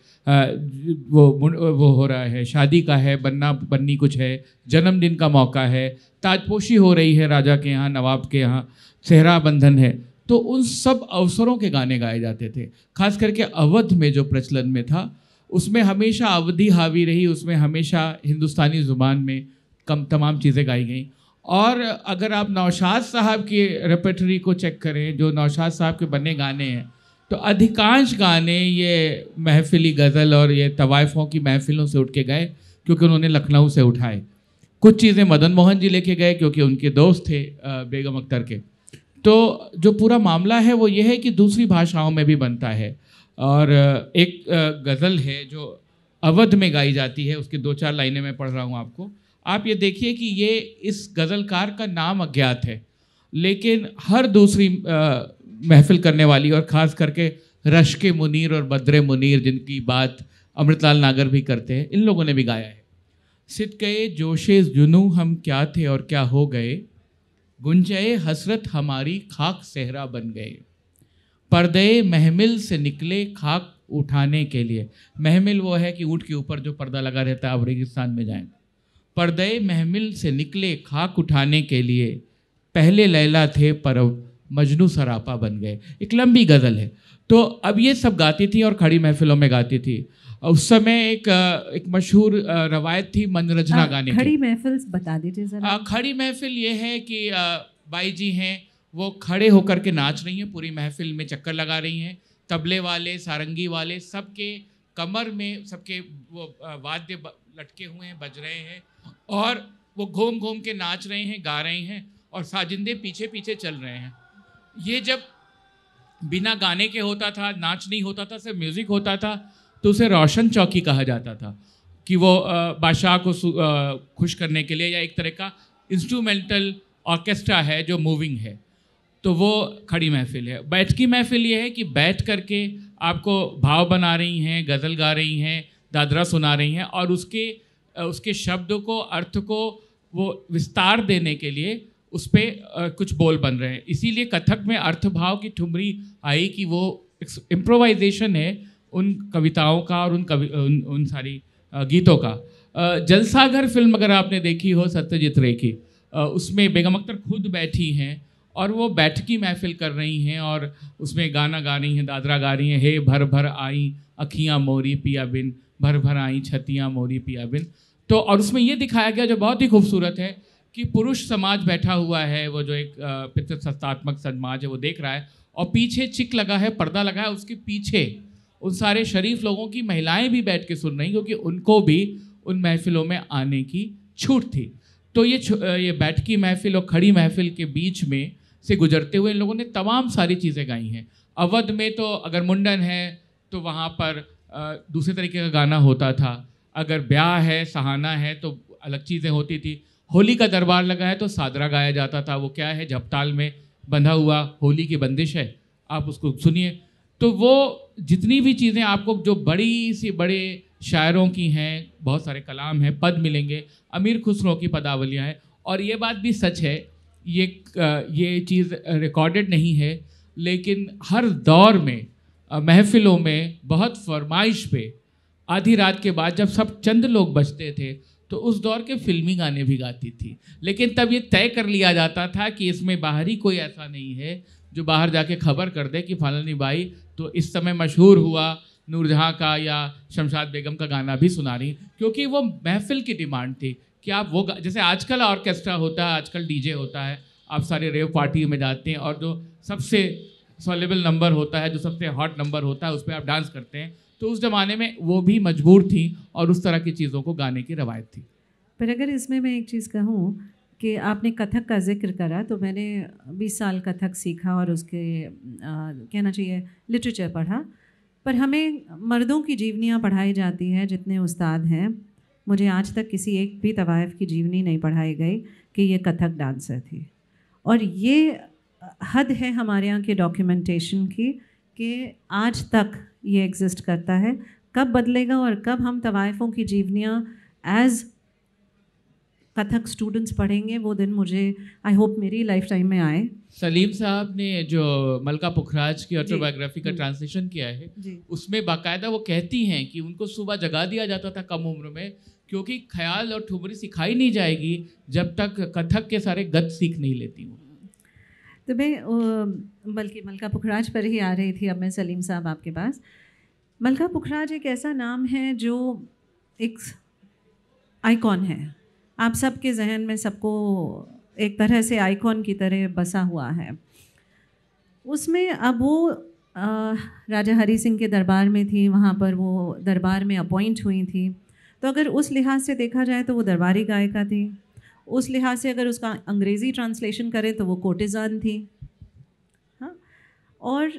Speaker 3: वो वो हो रहा है, शादी का है, बनना बननी कुछ है, जन्मदिन का मौका है, ताजपोशी हो रही है राजा के यहाँ, नवाब के यहाँ, सेहरा बंधन है, तो उन सब अवसरों के गाने गाए जाते थे। खास करके अवध में जो प्रचलन में था उसमें हमेशा अवधी हावी रही, उसमें हमेशा हिंदुस्तानी ज़ुबान में कम तमाम चीज़ें गाई गईं। और अगर आप नौशाद साहब की रेपर्टरी को चेक करें, जो नौशाद साहब के बने गाने हैं, तो अधिकांश गाने ये महफिली गज़ल और ये तवाइफों की महफिलों से उठ के गए, क्योंकि उन्होंने लखनऊ से उठाए। कुछ चीज़ें मदन मोहन जी लेके गए क्योंकि उनके दोस्त थे बेगम अख्तर के। तो जो पूरा मामला है वो ये है कि दूसरी भाषाओं में भी बनता है। और एक गज़ल है जो अवध में गाई जाती है, उसकी दो चार लाइनें मैं पढ़ रहा हूँ आपको। आप ये देखिए कि ये इस गज़लकार का नाम अज्ञात है, लेकिन हर दूसरी महफिल करने वाली और ख़ास करके रश्क मुनीर और बद्र मुनीर, जिनकी बात अमृतलाल नागर भी करते हैं, इन लोगों ने भी गाया है। सित गए जोशे जुनू हम क्या थे और क्या हो गए, गुंजए हसरत हमारी खाक सहरा बन गए, पर्दे महमिल से निकले खाक उठाने के लिए। महमिल वो है कि ऊँट के ऊपर जो पर्दा लगा रहता है, आप रेगिस्तान में जाएं। पर्दे महमिल से निकले खाक उठाने के लिए, पहले लैला थे पर मजनू सरापा बन गए। एक लंबी गज़ल है। तो अब ये सब गाती थी और खड़ी महफिलों में गाती थी। उस समय एक एक मशहूर रवायत थी मनरजना गाने की।
Speaker 1: खड़ी महफिल बता दीजिए ज़रा।
Speaker 3: खड़ी महफिल ये है कि बाई जी हैं, वो खड़े होकर के नाच रही हैं, पूरी महफिल में चक्कर लगा रही हैं, तबले वाले, सारंगी वाले, सबके कमर में सबके वो वाद्य लटके हुए हैं, बज रहे हैं, और वो घूम घूम के नाच रहे हैं, गा रहे हैं, और साजिंदे पीछे पीछे चल रहे हैं। ये जब बिना गाने के होता था, नाच नहीं होता था, सिर्फ म्यूज़िक होता था, तो उसे रोशन चौकी कहा जाता था कि वो बादशाह को खुश करने के लिए, या एक तरह का इंस्ट्रूमेंटल ऑर्केस्ट्रा है जो मूविंग है, तो वो खड़ी महफिल है। बैठ की महफिल ये है कि बैठ करके आपको भाव बना रही हैं, गज़ल गा रही हैं, दादरा सुना रही हैं, और उसके उसके शब्दों को, अर्थ को वो विस्तार देने के लिए उस पर कुछ बोल बन रहे हैं। इसीलिए कथक में अर्थभाव की ठुमरी आई कि वो इम्प्रोवाइजेशन है उन कविताओं का और उन कवि उन, उन सारी गीतों का। जलसाघर फिल्म अगर आपने देखी हो सत्यजीत रे की, उसमें बेगम अख्तर खुद बैठी हैं और वो बैठकी महफिल कर रही हैं और उसमें गाना गा रही हैं, दादरा गा रही हैं, हे भर भर आई अखियाँ मोरी पिया बिन, भर भर आई छतियाँ मोरी पिया बिन। तो और उसमें ये दिखाया गया जो बहुत ही खूबसूरत है कि पुरुष समाज बैठा हुआ है, वो जो एक पितृसत्तात्मक समाज है वो देख रहा है, और पीछे चिक लगा है, पर्दा लगा है, उसके पीछे उन सारे शरीफ लोगों की महिलाएं भी बैठ के सुन रही, क्योंकि उनको भी उन महफिलों में आने की छूट थी। तो ये ये बैठकी महफिल और खड़ी महफिल के बीच में से गुजरते हुए इन लोगों ने तमाम सारी चीज़ें गाई हैं। अवध में तो अगर मुंडन है तो वहाँ पर दूसरे तरीके का गाना होता था, अगर ब्याह है, सहाना है तो अलग चीज़ें होती थी। होली का दरबार लगा है तो सादरा गाया जाता था, वो क्या है, झपताल में बंधा हुआ होली की बंदिश है, आप उसको सुनिए। तो वो जितनी भी चीज़ें आपको जो बड़ी सी बड़े शायरों की हैं, बहुत सारे कलाम हैं, पद मिलेंगे, अमीर खुसरो की पदावलियाँ हैं। और ये बात भी सच है, ये ये चीज़ रिकॉर्डेड नहीं है, लेकिन हर दौर में महफिलों में बहुत फरमाइश पे आधी रात के बाद जब सब चंद लोग बचते थे तो उस दौर के फिल्मी गाने भी गाती थी। लेकिन तब ये तय कर लिया जाता था कि इसमें बाहरी कोई ऐसा नहीं है जो बाहर जाके खबर कर दे कि फलानी बाई तो इस समय मशहूर हुआ नूरजहाँ का या शमशाद बेगम का गाना भी सुना रही, क्योंकि वो महफिल की डिमांड थी कि आप वो, जैसे आजकल ऑर्केस्ट्रा होता है, आजकल डीजे होता है, आप सारे रेव पार्टी में जाते हैं और जो सबसे सॉलेबल नंबर होता है, जो सबसे हॉट नंबर होता है, उस पर आप डांस करते हैं। तो उस ज़माने में वो भी मजबूर थी और उस तरह की चीज़ों को गाने की रवायत थी।
Speaker 1: पर अगर इसमें मैं एक चीज़ कहूँ कि आपने कथक का जिक्र करा, तो मैंने बीस साल कथक सीखा और उसके आ, कहना चाहिए लिटरेचर पढ़ा, पर हमें मर्दों की जीवनियाँ पढ़ाई जाती हैं जितने उस्ताद हैं। मुझे आज तक किसी एक भी तवाइफ की जीवनी नहीं पढ़ाई गई कि ये कथक डांसर थी। और ये हद है हमारे यहाँ के डॉक्यूमेंटेशन की कि आज तक ये एग्जिस्ट करता है। कब बदलेगा और कब हम तवाइफ़ों की जीवनियाँ एज कथक स्टूडेंट्स पढ़ेंगे, वो दिन मुझे आई होप मेरी लाइफ टाइम में आए।
Speaker 3: सलीम साहब ने जो मलका पुखराज की ऑटोबायोग्राफी का ट्रांसलेशन किया है, उसमें बाकायदा वो कहती हैं कि उनको सुबह जगा दिया जाता था कम उम्र में, क्योंकि ख्याल और ठुमरी सिखाई नहीं जाएगी जब तक कथक के सारे गत सीख नहीं लेती हूँ।
Speaker 1: तो मैं बल्कि मलका पुखराज पर ही आ रही थी। अब मैं सलीम साहब आपके पास। मलका पुखराज एक ऐसा नाम है जो एक आइकॉन है, आप सबके जहन में सबको एक तरह से आइकॉन की तरह बसा हुआ है। उसमें अब वो आ, राजा हरी सिंह के दरबार में थी, वहाँ पर वो दरबार में अपॉइंट हुई थी, तो अगर उस लिहाज से देखा जाए तो वो दरबारी गायिका थी। उस लिहाज से अगर उसका अंग्रेज़ी ट्रांसलेशन करें तो वो कोर्टेसान थी। हाँ, और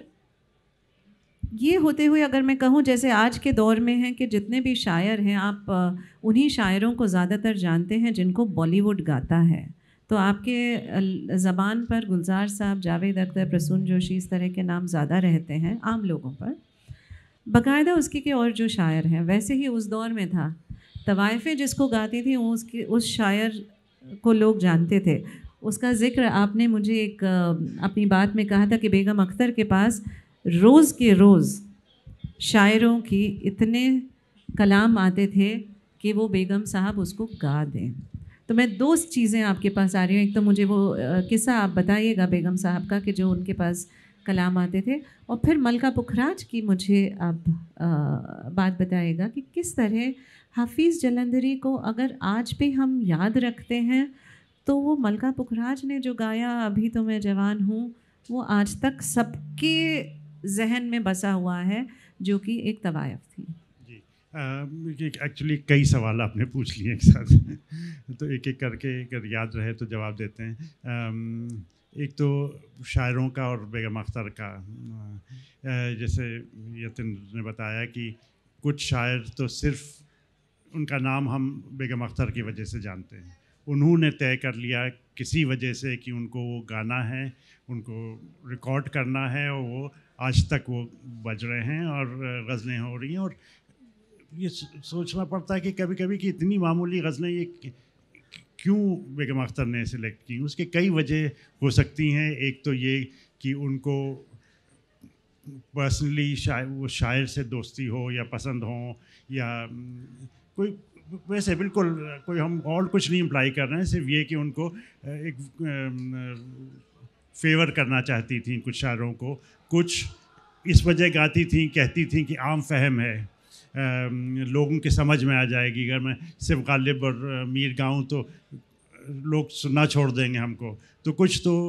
Speaker 1: ये होते हुए अगर मैं कहूँ जैसे आज के दौर में है कि जितने भी शायर हैं, आप उन्हीं शायरों को ज़्यादातर जानते हैं जिनको बॉलीवुड गाता है। तो आपके ज़बान पर गुलजार साहब, जावेद अख्तर, प्रसून जोशी, इस तरह के नाम ज़्यादा रहते हैं आम लोगों पर। बाकायदा उसके के और जो शायर हैं, वैसे ही उस दौर में था, तवाइफ़ें जिसको गाती थी उसकी उस शायर को लोग जानते थे। उसका ज़िक्र आपने मुझे एक अपनी बात में कहा था कि बेगम अख्तर के पास रोज़ के रोज़ शायरों की इतने कलाम आते थे कि वो बेगम साहब उसको गा दें। तो मैं दो चीज़ें आपके पास आ रही हूँ। एक तो मुझे वो किस्सा आप बताइएगा बेगम साहब का कि जो उनके पास कलाम आते थे, और फिर मलका पुखराज की मुझे आप बात बताइएगा कि किस तरह हाफिज़ जलंधरी को अगर आज भी हम याद रखते हैं तो वो मलका पुखराज ने जो गाया अभी तो मैं जवान हूँ, वो आज तक सबके जहन में बसा हुआ है, जो कि एक तवायफ थी।
Speaker 2: जी, एक्चुअली uh, कई सवाल आपने पूछ लिए एक साथ तो एक एक करके अगर याद रहे तो जवाब देते हैं। um, एक तो शायरों का और बेगम अख्तर का, uh, जैसे यतिंद्र ने बताया कि कुछ शायर तो सिर्फ उनका नाम हम बेगम अख्तर की वजह से जानते हैं। उन्होंने तय कर लिया किसी वजह से कि उनको वो गाना है, उनको रिकॉर्ड करना है, और वो आज तक वो बज रहे हैं और गज़लें हो रही हैं। और ये सोचना पड़ता है कि कभी कभी कि इतनी मामूली गज़लें ये क्यों बेगम अख्तर ने सिलेक्ट की। उसके कई वजह हो सकती हैं। एक तो ये कि उनको पर्सनली शायर वो शायर से दोस्ती हो या पसंद हो, या कोई वैसे बिल्कुल कोई हम और कुछ नहीं इम्प्लाई कर रहे हैं, सिर्फ ये कि उनको एक फेवर करना चाहती थी कुछ शायरों को। कुछ इस वजह गाती थी, कहती थी कि आम फहम है, लोगों के समझ में आ जाएगी। अगर मैं सिर्फ गालिब और मीर गाऊँ तो लोग सुनना छोड़ देंगे हमको। तो कुछ तो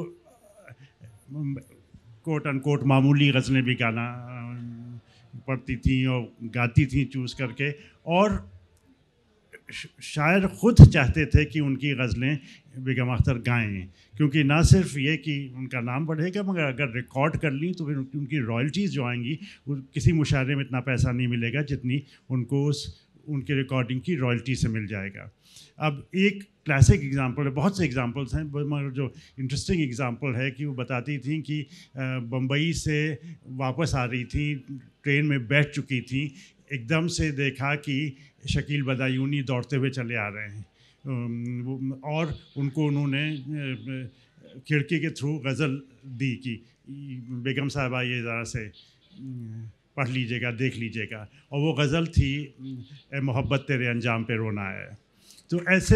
Speaker 2: कोट अनकोट मामूली गज़लें भी गाना पढ़ती थी और गाती थी चूज़ करके। और शायर ख़ुद चाहते थे कि उनकी गज़लें बेगम अख्तर गाएं, क्योंकि ना सिर्फ ये कि उनका नाम बढ़ेगा, मगर अगर रिकॉर्ड कर ली तो फिर उनकी रॉयल्टीज़ जो आएंगी वो किसी मुशायरे में इतना पैसा नहीं मिलेगा जितनी उनको उस उनके रिकॉर्डिंग की रॉयल्टी से मिल जाएगा। अब एक क्लासिक एग्जांपल है, बहुत से एग्जांपल्स हैं, मगर जो इंटरेस्टिंग एग्जांपल है कि वो बताती थी कि बम्बई से वापस आ रही थी, ट्रेन में बैठ चुकी थी, एकदम से देखा कि शकील बदायूनी दौड़ते हुए चले आ रहे हैं, और उनको उन्होंने खिड़की के थ्रू गज़ल दी कि बेगम साहबा ये ज़रा से पढ़ लीजिएगा, देख लीजिएगा। और वो गज़ल थी ए मोहब्बत तेरे अंजाम पे रोना है। तो ऐसे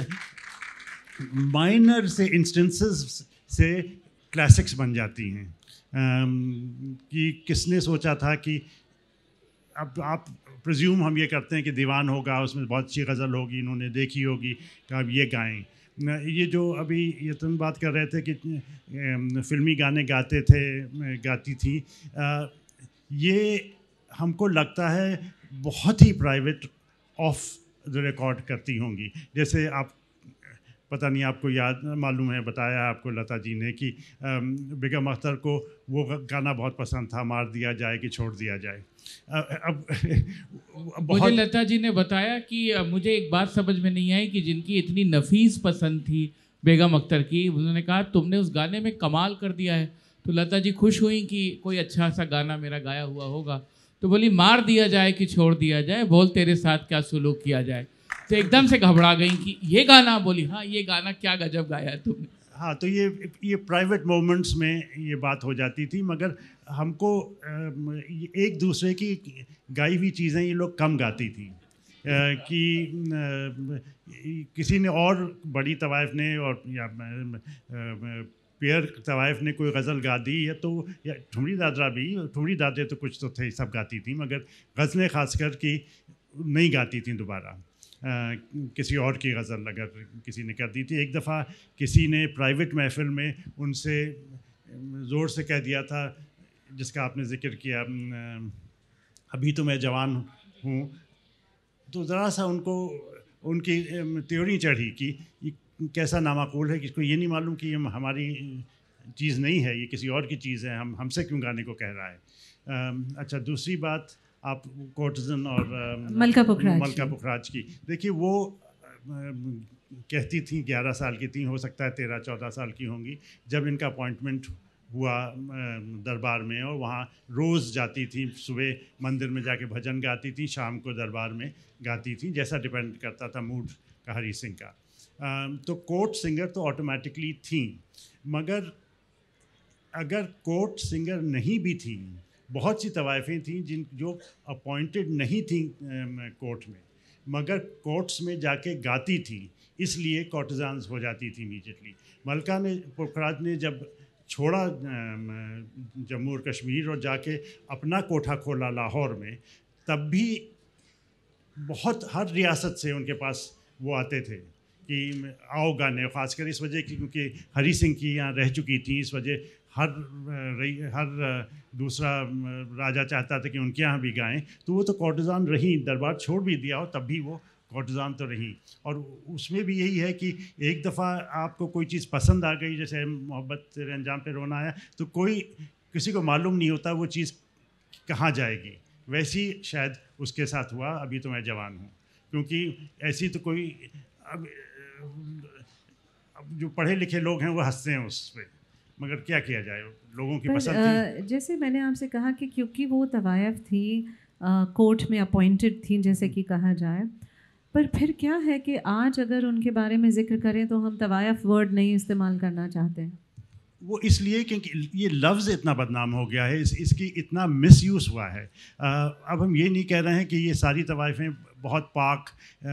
Speaker 2: माइनर से इंस्टेंसेस से क्लासिक्स बन जाती हैं कि किसने सोचा था कि अब आप प्रिज्यूम हम ये करते हैं कि दीवान होगा, उसमें बहुत अच्छी गज़ल होगी, इन्होंने देखी होगी कि अब ये गाएं। ये जो अभी ये तुम बात कर रहे थे कि फ़िल्मी गाने गाते थे, गाती थी, ये हमको लगता है बहुत ही प्राइवेट ऑफ द रिकॉर्ड करती होंगी। जैसे आप पता नहीं आपको याद मालूम है, बताया आपको लता जी ने कि बेगम अख्तर को वो गाना बहुत पसंद था, मार दिया जाए कि छोड़ दिया जाए। अब
Speaker 3: मुझे लता जी ने बताया कि मुझे एक बात समझ में नहीं आई कि जिनकी इतनी नफीस पसंद थी बेगम अख्तर की, उन्होंने कहा तुमने उस गाने में कमाल कर दिया है। तो लता जी खुश हुई कि कोई अच्छा सा गाना मेरा गाया हुआ होगा। तो बोली मार दिया जाए कि छोड़ दिया जाए, बोल तेरे साथ क्या सुलूक किया जाए। तो एकदम से घबरा गई कि ये गाना, बोली हाँ ये गाना क्या गजब गाया है तुमने।
Speaker 2: हाँ, तो ये ये प्राइवेट मोमेंट्स में ये बात हो जाती थी, मगर हमको एक दूसरे की गाई हुई चीज़ें ये लोग कम गाती थी कि किसी ने और बड़ी तवाइफ ने और या पेयर तवाइफ ने कोई गज़ल गा दी, या तो या ठुमरी दादरा भी, ठुमरी दादरे तो कुछ तो थे, सब गाती थी, मगर गज़लें खासकर की नहीं गाती थी दोबारा। Uh, किसी और की गज़ल अगर किसी ने कर दी थी। एक दफ़ा किसी ने प्राइवेट महफिल में उनसे ज़ोर से कह दिया था, जिसका आपने ज़िक्र किया, अभी तो मैं जवान हूँ, तो ज़रा सा उनको उनकी त्योरी चढ़ी कि ये कैसा नामाकूल है, किसको ये नहीं मालूम कि ये हमारी चीज़ नहीं है, ये किसी और की चीज़ है, हम हमसे क्यों गाने को कह रहा है। uh, अच्छा, दूसरी बात आप कोर्टसन और
Speaker 1: मलका पुखराज
Speaker 2: मलका पुखराज की देखिए, वो कहती थी ग्यारह साल की थी, हो सकता है तेरह चौदह साल की होंगी जब इनका अपॉइंटमेंट हुआ दरबार में, और वहाँ रोज़ जाती थी, सुबह मंदिर में जाके भजन गाती थी, शाम को दरबार में गाती थी, जैसा डिपेंड करता था मूड का हरी सिंह का। तो कोर्ट सिंगर तो ऑटोमेटिकली थी, मगर अगर कोर्ट सिंगर नहीं भी थी, बहुत सी तवाइफें थीं जिन जो अपॉइंटेड नहीं थी कोर्ट में, मगर कोर्ट्स में जाके गाती थी, इसलिए कोर्टजान्स हो जाती थी इमीडिएटली। मलका ने पुखराज ने जब छोड़ा जम्मू और कश्मीर और जाके अपना कोठा खोला लाहौर में, तब भी बहुत हर रियासत से उनके पास वो आते थे कि आओ गाने, ख़ासकर इस वजह की क्योंकि हरी सिंह की यहाँ रह चुकी थी, इस वजह हर हर दूसरा राजा चाहता था कि उनके यहाँ भी गाएं, तो वो तो कोर्टजान रही, दरबार छोड़ भी दिया हो तब भी वो कोर्टजान तो रही। और उसमें भी यही है कि एक दफ़ा आपको कोई चीज़ पसंद आ गई, जैसे मोहब्बत तेरे अंजाम पे रोना आया, तो कोई किसी को मालूम नहीं होता वो चीज़ कहाँ जाएगी। वैसी शायद उसके साथ हुआ अभी तो मैं जवान हूँ, क्योंकि ऐसी तो कोई अब, अब जो पढ़े लिखे लोग हैं वो हंसते हैं उस पर, मगर क्या किया जाए, लोगों की पसंद थी।
Speaker 1: जैसे मैंने आपसे कहा कि क्योंकि वो तवायफ थी, कोर्ट में अपॉइंटेड थी जैसे कि कहा जाए, पर फिर क्या है कि आज अगर उनके बारे में जिक्र करें तो हम तवायफ वर्ड नहीं इस्तेमाल करना चाहते हैं।
Speaker 2: वो इसलिए क्योंकि ये लफ्ज़ इतना बदनाम हो गया है, इस, इसकी इतना मिसयूज़ हुआ है। आ, अब हम ये नहीं कह रहे हैं कि ये सारी तवाइफ़ें बहुत पाक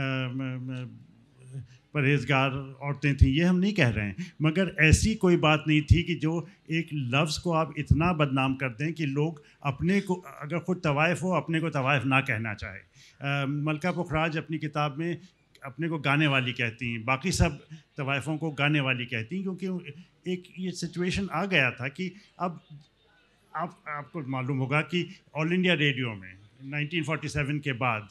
Speaker 2: परहेजगार औरतें थीं, ये हम नहीं कह रहे हैं, मगर ऐसी कोई बात नहीं थी कि जो एक लफ्ज़ को आप इतना बदनाम कर दें कि लोग अपने को, अगर ख़ुद तवाइफ हो, अपने को तवाइफ ना कहना चाहे। मलका पुखराज अपनी किताब में अपने को गाने वाली कहती हैं, बाकी सब तवाइफ़ों को गाने वाली कहती हैं, क्योंकि एक ये सिचुएशन आ गया था कि अब आप आपको मालूम होगा कि ऑल इंडिया रेडियो में नाइनटीन फोर्टी सेवन के बाद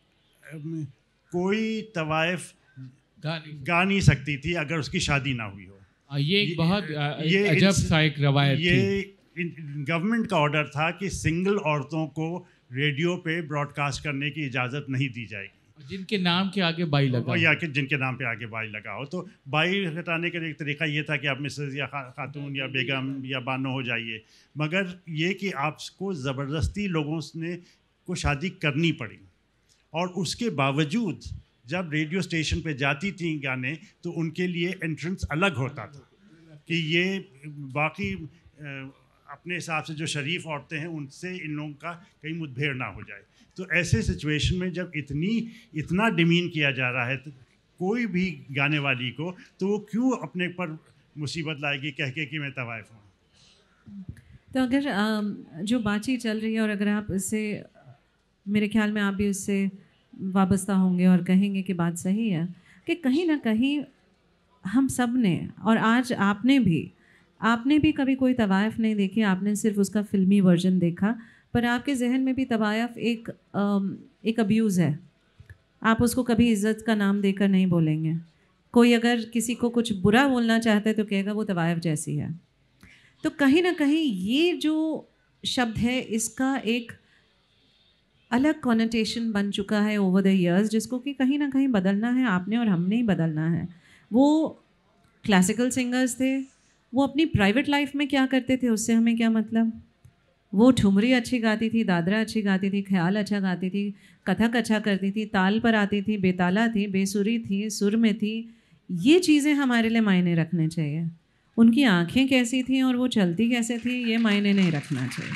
Speaker 2: कोई तवाइफ
Speaker 3: गा,
Speaker 2: गा नहीं सकती थी अगर उसकी शादी ना हुई हो।
Speaker 3: ये एक बहुत
Speaker 2: ये
Speaker 3: अजब सा एक रवायत थी।
Speaker 2: ये गवर्नमेंट का ऑर्डर था कि सिंगल औरतों को रेडियो पे ब्रॉडकास्ट करने की इजाज़त नहीं दी जाएगी,
Speaker 3: जिनके नाम के आगे बाई लगा,
Speaker 2: या कि जिनके नाम पे आगे बाई लगा हो। तो बाई हटाने का एक तरीका ये था कि आप मिसेज या खातून या बेगम या बानो हो जाइए, मगर ये कि आपको ज़बरदस्ती लोगों ने को शादी करनी पड़ी। और उसके बावजूद जब रेडियो स्टेशन पे जाती थी गाने, तो उनके लिए एंट्रेंस अलग होता था कि ये बाकी अपने हिसाब से जो शरीफ औरतें हैं उनसे इन लोगों का कहीं मुठभेड़ ना हो जाए। तो ऐसे सिचुएशन में जब इतनी इतना डिमीन किया जा रहा है तो कोई भी गाने वाली को, तो वो क्यों अपने पर मुसीबत लाएगी कह के कि मैं तवाइफ हूँ।
Speaker 1: तो अगर जो बातचीत चल रही है और अगर आप इससे, मेरे ख्याल में आप भी उससे वाबस्ता होंगे और कहेंगे कि बात सही है कि कहीं ना कहीं हम सब ने, और आज आपने भी आपने भी कभी कोई तवायफ नहीं देखी, आपने सिर्फ उसका फ़िल्मी वर्जन देखा, पर आपके जहन में भी तवायफ एक एक अब्यूज़ है। आप उसको कभी इज़्ज़त का नाम देकर नहीं बोलेंगे। कोई अगर किसी को कुछ बुरा बोलना चाहता है तो कहेगा वो तवायफ जैसी है। तो कहीं ना कहीं ये जो शब्द है इसका एक अलग कॉनोटेशन बन चुका है ओवर द ईयर्स, जिसको कि कहीं ना कहीं बदलना है आपने और हमने ही बदलना है। वो क्लासिकल सिंगर्स थे, वो अपनी प्राइवेट लाइफ में क्या करते थे उससे हमें क्या मतलब। वो ठुमरी अच्छी गाती थी, दादरा अच्छी गाती थी, ख्याल अच्छा गाती थी, कथक अच्छा करती थी, ताल पर आती थी, बेताला थी, बेसुरी थी, सुर में थी। ये चीज़ें हमारे लिए मायने रखने चाहिए। उनकी आँखें कैसी थी और वो चलती कैसे थी ये मायने नहीं रखना चाहिए।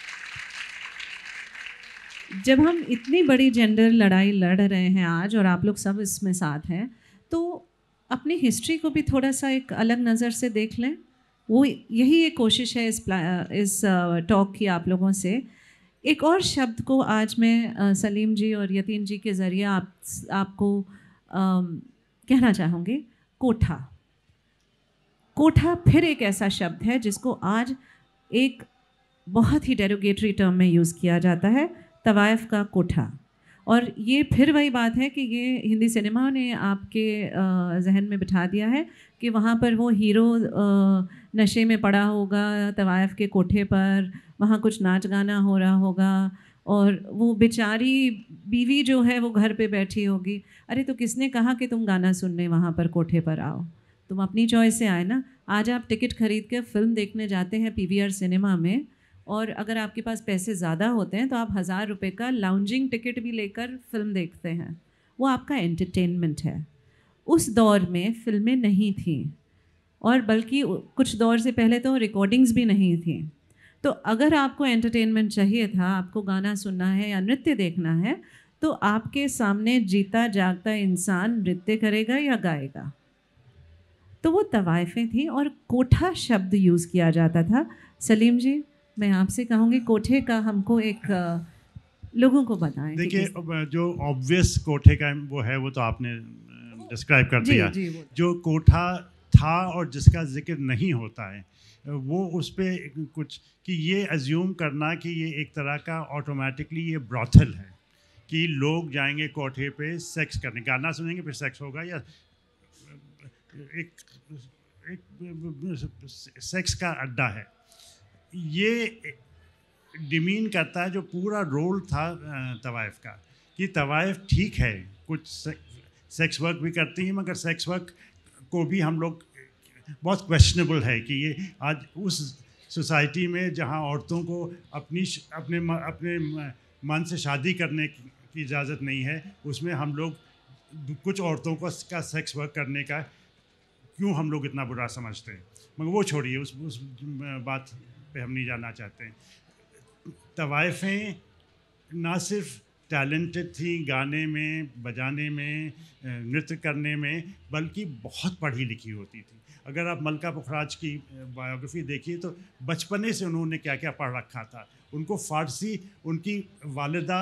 Speaker 1: जब हम इतनी बड़ी जेंडर लड़ाई लड़ रहे हैं आज और आप लोग सब इसमें साथ हैं, तो अपनी हिस्ट्री को भी थोड़ा सा एक अलग नज़र से देख लें। वो यही एक कोशिश है इस इस टॉक की आप लोगों से। एक और शब्द को आज मैं सलीम जी और यतीन जी के ज़रिए आप आपको आ, कहना चाहूँगी, कोठा। कोठा फिर एक ऐसा शब्द है जिसको आज एक बहुत ही डेरोगेटरी टर्म में यूज़ किया जाता है, तवाइफ का कोठा। और ये फिर वही बात है कि ये हिंदी सिनेमा ने आपके जहन में बिठा दिया है कि वहाँ पर वो हीरो नशे में पड़ा होगा तवाइफ के कोठे पर, वहाँ कुछ नाच गाना हो रहा होगा और वो बेचारी बीवी जो है वो घर पे बैठी होगी। अरे तो किसने कहा कि तुम गाना सुनने वहाँ पर कोठे पर आओ? तुम अपनी चॉइस से आए ना। आज आप टिकट खरीद के फिल्म देखने जाते हैं पीवीआर सिनेमा में, और अगर आपके पास पैसे ज़्यादा होते हैं तो आप हज़ार रुपये का लाउंजिंग टिकट भी लेकर फिल्म देखते हैं। वो आपका एंटरटेनमेंट है। उस दौर में फिल्में नहीं थीं, और बल्कि कुछ दौर से पहले तो रिकॉर्डिंग्स भी नहीं थी। तो अगर आपको एंटरटेनमेंट चाहिए था, आपको गाना सुनना है या नृत्य देखना है, तो आपके सामने जीता जागता इंसान नृत्य करेगा या गाएगा। तो वो तवाइफें थी और कोठा शब्द यूज़ किया जाता था। सलीम जी, मैं आपसे कहूँगी कोठे का हमको एक लोगों को बताएं।
Speaker 2: देखिए, जो ऑब्वियस कोठे का वो है वो तो आपने डिस्क्राइब कर दिया। जो कोठा था और जिसका जिक्र नहीं होता है, वो उस पर कुछ कि ये अज्यूम करना कि ये एक तरह का ऑटोमेटिकली ये ब्रॉथल है कि लोग जाएंगे कोठे पे सेक्स करने, गाना सुनेंगे फिर सेक्स होगा, या एक एक सेक्स का अड्डा है। ये डिमीन करता है जो पूरा रोल था तवाइफ का, कि तवाइफ ठीक है कुछ सेक्स वर्क भी करती हैं, मगर सेक्स वर्क को भी हम लोग बहुत क्वेश्चनेबल है कि ये आज उस सोसाइटी में जहाँ औरतों को अपनी अपने अपने मन से शादी करने की इजाज़त नहीं है, उसमें हम लोग कुछ औरतों को का सेक्स वर्क करने का क्यों हम लोग इतना बुरा समझते हैं। मगर वो छोड़िए, उस उस बात पे हम नहीं जाना चाहते हैं। तवाइफें ना सिर्फ टैलेंटेड थी गाने में, बजाने में, नृत्य करने में, बल्कि बहुत पढ़ी लिखी होती थी। अगर आप मलका पुखराज की बायोग्राफी देखिए तो बचपने से उन्होंने क्या क्या पढ़ रखा था। उनको फ़ारसी, उनकी वालिदा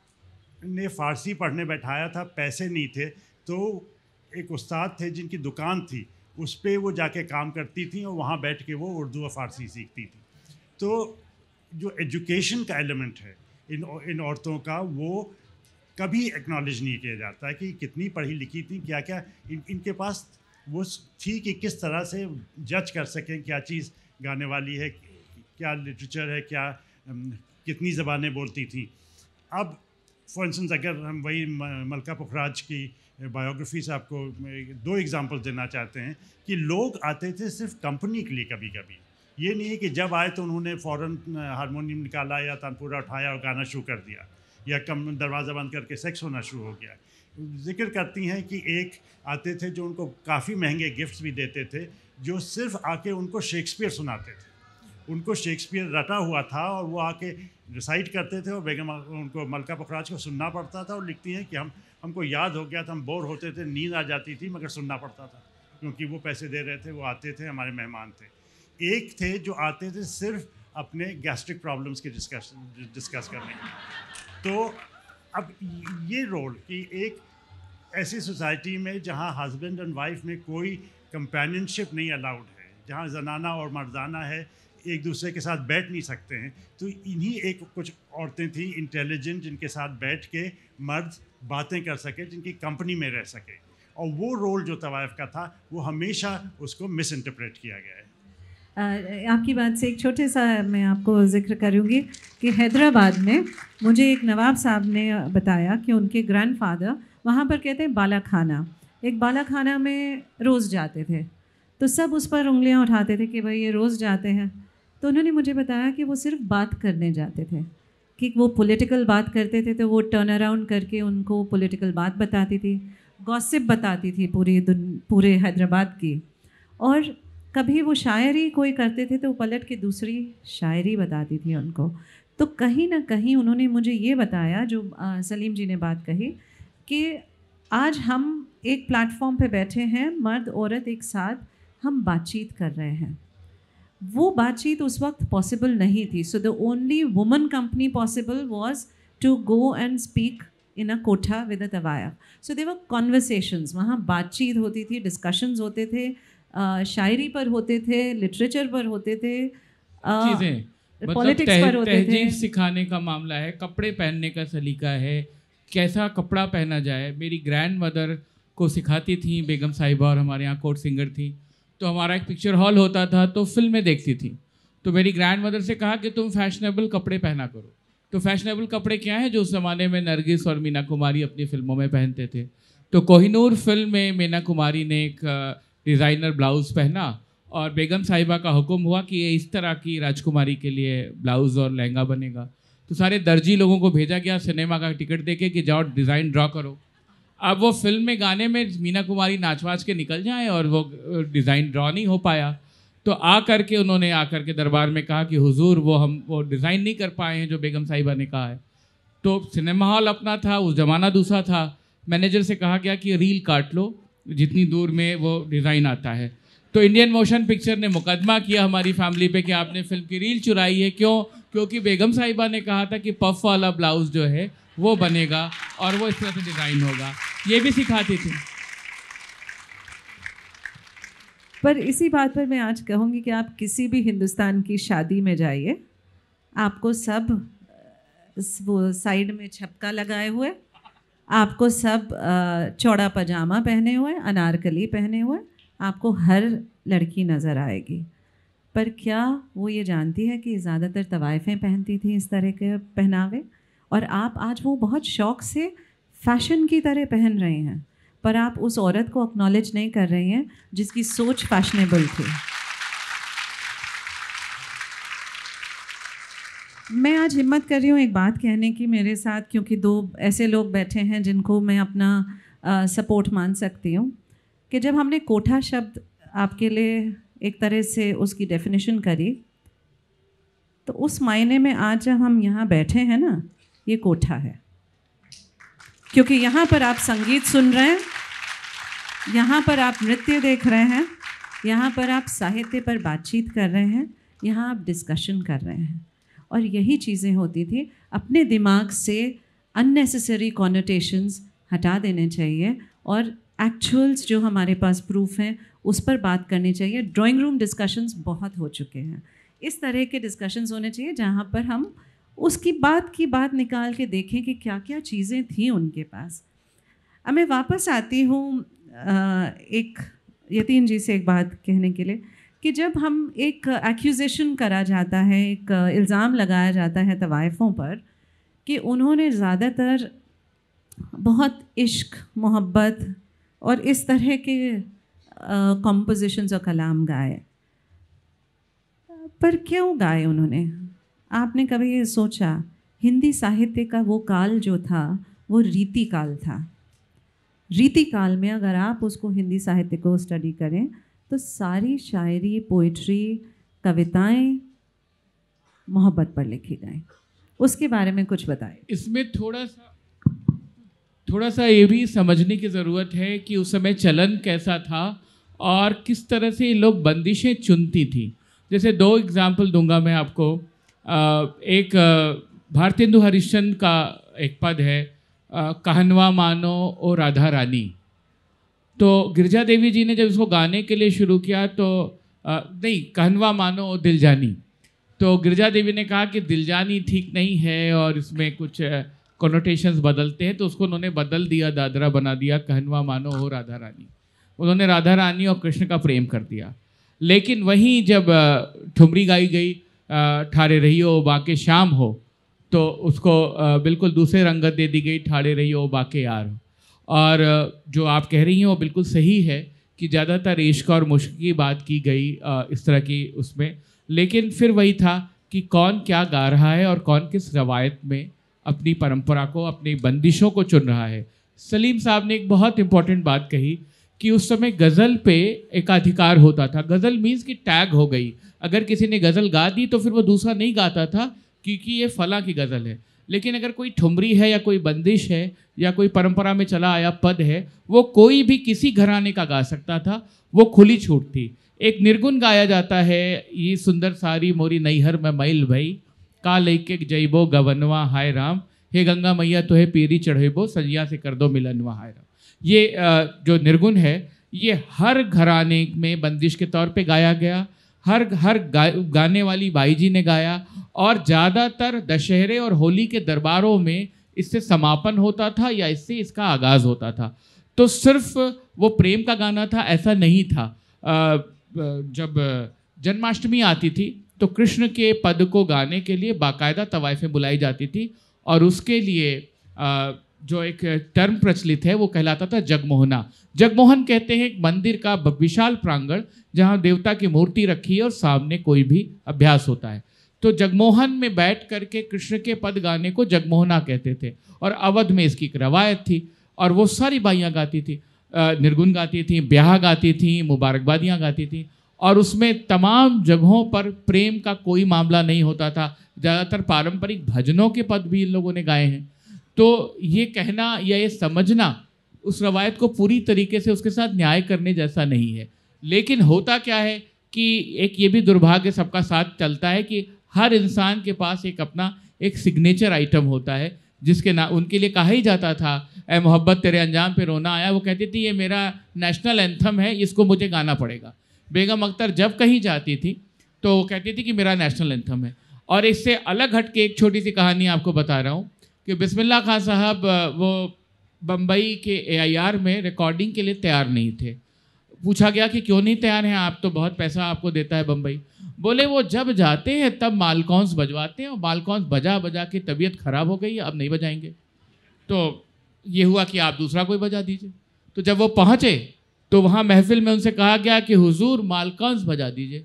Speaker 2: ने फ़ारसी पढ़ने बैठाया था, पैसे नहीं थे तो एक उस्ताद थे जिनकी दुकान थी, उस पर वो जाके काम करती थी और वहाँ बैठ के वो उर्दू और फ़ारसी सीखती थी। तो जो एजुकेशन का एलिमेंट है इन इन औरतों का, वो कभी एक्नॉलेज नहीं किया जाता है कि कितनी पढ़ी लिखी थी, क्या क्या इन, इनके पास वो थी कि किस तरह से जज कर सकें क्या चीज़ गाने वाली है, क्या लिटरेचर है, क्या कितनी ज़बानें बोलती थी। अब फॉर इंस्टेंस अगर हम वही मलका पुखराज की बायोग्राफी से आपको दो एग्जांपल देना चाहते हैं कि लोग आते थे सिर्फ कंपनी के लिए, कभी कभी ये नहीं है कि जब आए तो उन्होंने फ़ौरन हारमोनियम निकाला या तानपुरा उठाया और गाना शुरू कर दिया, या कम दरवाज़ा बंद करके सेक्स होना शुरू हो गया। जिक्र करती हैं कि एक आते थे जो उनको काफ़ी महंगे गिफ्ट्स भी देते थे, जो सिर्फ आके उनको शेक्सपियर सुनाते थे। उनको शेक्सपियर रटा हुआ था और वो आके रिसाइट करते थे और बेगम उनको मलका पुखराज को सुनना पड़ता था। और लिखती हैं कि हम हमको याद हो गया था, हम बोर होते थे, नींद आ जाती थी, मगर सुनना पड़ता था क्योंकि वो पैसे दे रहे थे, वो आते थे, हमारे मेहमान थे। एक थे जो आते थे सिर्फ अपने गैस्ट्रिक प्रॉब्लम्स के डिस्कस डिस्कस करने के। तो अब ये रोल कि एक ऐसी सोसाइटी में जहाँ हस्बैंड एंड वाइफ में कोई कंपेनियनशिप नहीं अलाउड है, जहाँ जनाना और मर्दाना है, एक दूसरे के साथ बैठ नहीं सकते हैं, तो इन्हीं एक कुछ औरतें थी इंटेलिजेंट जिनके साथ बैठ के मर्द बातें कर सके, जिनकी कंपनी में रह सके। और वो रोल जो तवाइफ का था वो हमेशा उसको मिस इंटरप्रेट किया गया है।
Speaker 1: आ, आपकी बात से एक छोटे सा मैं आपको जिक्र करूँगी कि हैदराबाद में मुझे एक नवाब साहब ने बताया कि उनके ग्रैंडफादर वहाँ पर कहते हैं बाला खाना, एक बाला खाना में रोज़ जाते थे, तो सब उस पर उंगलियाँ उठाते थे कि भाई ये रोज़ जाते हैं। तो उन्होंने मुझे बताया कि वो सिर्फ बात करने जाते थे, कि वो पॉलिटिकल बात करते थे तो वो टर्न अराउंड करके उनको पॉलिटिकल बात बताती थी, गॉसिप बताती थी पूरी पूरे हैदराबाद की। और कभी वो शायरी कोई करते थे तो वो पलट के दूसरी शायरी बताती थी उनको। तो कहीं ना कहीं उन्होंने मुझे ये बताया, जो आ, सलीम जी ने बात कही, कि आज हम एक प्लेटफॉर्म पे बैठे हैं, मर्द औरत एक साथ हम बातचीत कर रहे हैं। वो बातचीत उस वक्त पॉसिबल नहीं थी। So the only woman company possible was to go and speak in a kotha with a tawaif. So there were conversations, वहाँ बातचीत होती थी, डिस्कशंस होते थे, uh, शायरी पर होते थे, लिटरेचर पर होते थे,
Speaker 3: चीज़ें
Speaker 1: पॉलिटिक्स पर होते थे।
Speaker 3: तहजीब सिखाने का मामला है, कपड़े पहनने का सलीका है, कैसा कपड़ा पहना जाए। मेरी ग्रैंड मदर को सिखाती थी बेगम साहिबा, और हमारे यहाँ कोर्ट सिंगर थी, तो हमारा एक पिक्चर हॉल होता था तो फिल्में देखती थी। तो मेरी ग्रैंड मदर से कहा कि तुम फैशनेबल कपड़े पहना करो। तो फैशनेबल कपड़े क्या हैं जो उस ज़माने में नरगिस और मीना कुमारी अपनी फिल्मों में पहनते थे। तो कोहिनूर फिल्म में मीना कुमारी ने एक डिज़ाइनर ब्लाउज़ पहना और बेगम साहिबा का हुक्म हुआ कि ये इस तरह की राजकुमारी के लिए ब्लाउज़ और लहंगा बनेगा। तो सारे दर्जी लोगों को भेजा गया सिनेमा का टिकट देके कि जाओ डिज़ाइन ड्रॉ करो। अब वो फिल्म में गाने में मीना कुमारी नाचवाच के निकल जाएं और वो डिज़ाइन ड्रॉ नहीं हो पाया। तो आ कर के उन्होंने आकर के दरबार में कहा कि हुजूर वो हम वो डिज़ाइन नहीं कर पाए हैं जो बेगम साहिबा ने कहा है। तो सिनेमा हॉल अपना था, उस ज़माना दूसरा था। मैनेजर से कहा गया कि रील काट लो जितनी दूर में वो डिज़ाइन आता है। तो इंडियन मोशन पिक्चर ने मुकदमा किया हमारी फैमिली पे कि आपने फिल्म की रील चुराई है। क्यों? क्योंकि बेगम साहिबा ने कहा था कि पफ वाला ब्लाउज़ जो है वो बनेगा और वो इस तरह से डिज़ाइन होगा। ये भी सिखाती थी।
Speaker 1: पर इसी बात पर मैं आज कहूँगी कि आप किसी भी हिंदुस्तान की शादी में जाइए, आपको सब वो साइड में छपका लगाए हुए, आपको सब चौड़ा पजामा पहने हुए, अनारकली पहने हुए, आपको हर लड़की नज़र आएगी। पर क्या वो ये जानती है कि ज़्यादातर तवाइफ़ें पहनती थी इस तरह के पहनावे, और आप आज वो बहुत शौक़ से फ़ैशन की तरह पहन रहे हैं, पर आप उस औरत को एक्नॉलेज नहीं कर रही हैं जिसकी सोच फैशनेबल थी। मैं आज हिम्मत कर रही हूँ एक बात कहने की मेरे साथ, क्योंकि दो ऐसे लोग बैठे हैं जिनको मैं अपना सपोर्ट मान सकती हूँ, कि जब हमने कोठा शब्द आपके लिए एक तरह से उसकी डेफिनेशन करी, तो उस मायने में आज जब हम यहाँ बैठे हैं ना, ये कोठा है, क्योंकि यहाँ पर आप संगीत सुन रहे हैं, यहाँ पर आप नृत्य देख रहे हैं, यहाँ पर आप साहित्य पर बातचीत कर रहे हैं, यहाँ आप डिस्कशन कर रहे हैं। और यही चीज़ें होती थी। अपने दिमाग से अननेसेसरी कॉनोटेशंस हटा देने चाहिए और एक्चुअल्स जो हमारे पास प्रूफ हैं उस पर बात करनी चाहिए। ड्राइंग रूम डिस्कशंस बहुत हो चुके हैं, इस तरह के डिस्कशंस होने चाहिए जहाँ पर हम उसकी बात की बात निकाल के देखें कि क्या क्या चीज़ें थी उनके पास। अब मैं वापस आती हूँ एक यतीन जी से एक बात कहने के लिए, कि जब हम एक एक्यूजेशन करा जाता है, एक इल्ज़ाम लगाया जाता है तवाइफ़ों पर कि उन्होंने ज़्यादातर बहुत इश्क, मोहब्बत और इस तरह के कॉम्पोजिशंस और कलाम गाए, पर क्यों गाए उन्होंने? आपने कभी ये सोचा? हिंदी साहित्य का वो काल जो था वो रीति काल था। रीति काल में अगर आप उसको हिंदी साहित्य को स्टडी करें तो सारी शायरी, पोइट्री, कविताएं मोहब्बत पर लिखी गई। उसके बारे में कुछ बताएं।
Speaker 3: इसमें थोड़ा सा थोड़ा सा ये भी समझने की ज़रूरत है कि उस समय चलन कैसा था और किस तरह से लोग बंदिशें चुनती थी। जैसे दो एग्जाम्पल दूंगा मैं आपको। एक भारतेंदु हरिश्चंद्र का एक पद है, कहनवा मानो ओ राधा रानी। तो गिरजा देवी जी ने जब इसको गाने के लिए शुरू किया तो आ, नहीं कहनवा मानो ओ दिल जानी, तो गिरजा देवी ने कहा कि दिल जानी ठीक नहीं है और इसमें कुछ कॉनोटेशंस बदलते हैं, तो उसको उन्होंने बदल दिया, दादरा बना दिया, कहनवा मानो हो राधा रानी। उन्होंने राधा रानी और कृष्ण का प्रेम कर दिया। लेकिन वहीं जब ठुमरी गाई गई, ठाड़े रहियो बाके शाम हो, तो उसको बिल्कुल दूसरे रंगत दे दी गई, ठाड़े रहियो बाके यार हो। और जो आप कह रही हैं वो बिल्कुल सही है कि ज़्यादातर इश्क और मुश्क की बात की गई इस तरह की उसमें, लेकिन फिर वही था कि कौन क्या गा रहा है और कौन किस रवायत में अपनी परंपरा को, अपनी बंदिशों को चुन रहा है। सलीम साहब ने एक बहुत इम्पॉर्टेंट बात कही कि उस समय गज़ल पे एकाधिकार होता था। गज़ल मीन्स कि टैग हो गई, अगर किसी ने गज़ल गा दी तो फिर वो दूसरा नहीं गाता था क्योंकि ये फलां की गज़ल है। लेकिन अगर कोई ठुमरी है या कोई बंदिश है या कोई परंपरा में चला आया पद है, वो कोई भी किसी घराने का गा सकता था, वो खुली छूट थी। एक निर्गुण गाया जाता है, ये सुंदर सारी मोरी नैहर में मैल भई, का लेके जइबो गवनवा हाय राम, हे गंगा मैया तो है पीरी चढ़ेबो, सजिया से कर दो मिलनवा हाय राम। ये जो निर्गुण है ये हर घराने में बंदिश के तौर पे गाया गया, हर हर गा, गाने वाली बाई जी ने गाया, और ज़्यादातर दशहरे और होली के दरबारों में इससे समापन होता था या इससे इसका आगाज़ होता था। तो सिर्फ वो प्रेम का गाना था ऐसा नहीं था। जब जन्माष्टमी आती थी तो कृष्ण के पद को गाने के लिए बाकायदा तवाइफें बुलाई जाती थी, और उसके लिए जो एक टर्म प्रचलित है वो कहलाता था जगमोहना। जगमोहन कहते हैं एक मंदिर का विशाल प्रांगण जहाँ देवता की मूर्ति रखी है और सामने कोई भी अभ्यास होता है। तो जगमोहन में बैठ करके कृष्ण के पद गाने को जगमोहना कहते थे, और अवध में इसकी एक रवायत थी, और वो सारी बाइयाँ गाती थी, निर्गुण गाती थी, ब्याह गाती थी, मुबारकबादियाँ गाती थी, और उसमें तमाम जगहों पर प्रेम का कोई मामला नहीं होता था। ज़्यादातर पारंपरिक भजनों के पद भी इन लोगों ने गाए हैं। तो ये कहना या ये समझना उस रवायत को पूरी तरीके से उसके साथ न्याय करने जैसा नहीं है। लेकिन होता क्या है कि एक ये भी दुर्भाग्य सबका साथ चलता है कि हर इंसान के पास एक अपना एक सिग्नेचर आइटम होता है, जिसके ना उनके लिए कहा ही जाता था, ए मोहब्बत तेरे अंजाम पे रोना आया। वो कहती थी ये मेरा नेशनल एंथम है, इसको मुझे गाना पड़ेगा। बेगम अख्तर जब कहीं जाती थी तो वो कहती थी कि मेरा नेशनल एंथम है। और इससे अलग हट के एक छोटी सी कहानी आपको बता रहा हूँ कि बिस्मिल्लाह खान साहब वो बम्बई के ए आई आर में रिकॉर्डिंग के लिए तैयार नहीं थे। पूछा गया कि क्यों नहीं तैयार हैं आप, तो बहुत पैसा आपको देता है बम्बई। बोले वो जब जाते हैं तब मालकॉन्स बजवाते हैं और मालकॉन्स बजा बजा के तबीयत ख़राब हो गई है, अब नहीं बजाएंगे। तो ये हुआ कि आप दूसरा कोई बजा दीजिए। तो जब वो पहुँचे तो वहाँ महफिल में उनसे कहा गया कि हुजूर मालकॉन्स बजा दीजिए।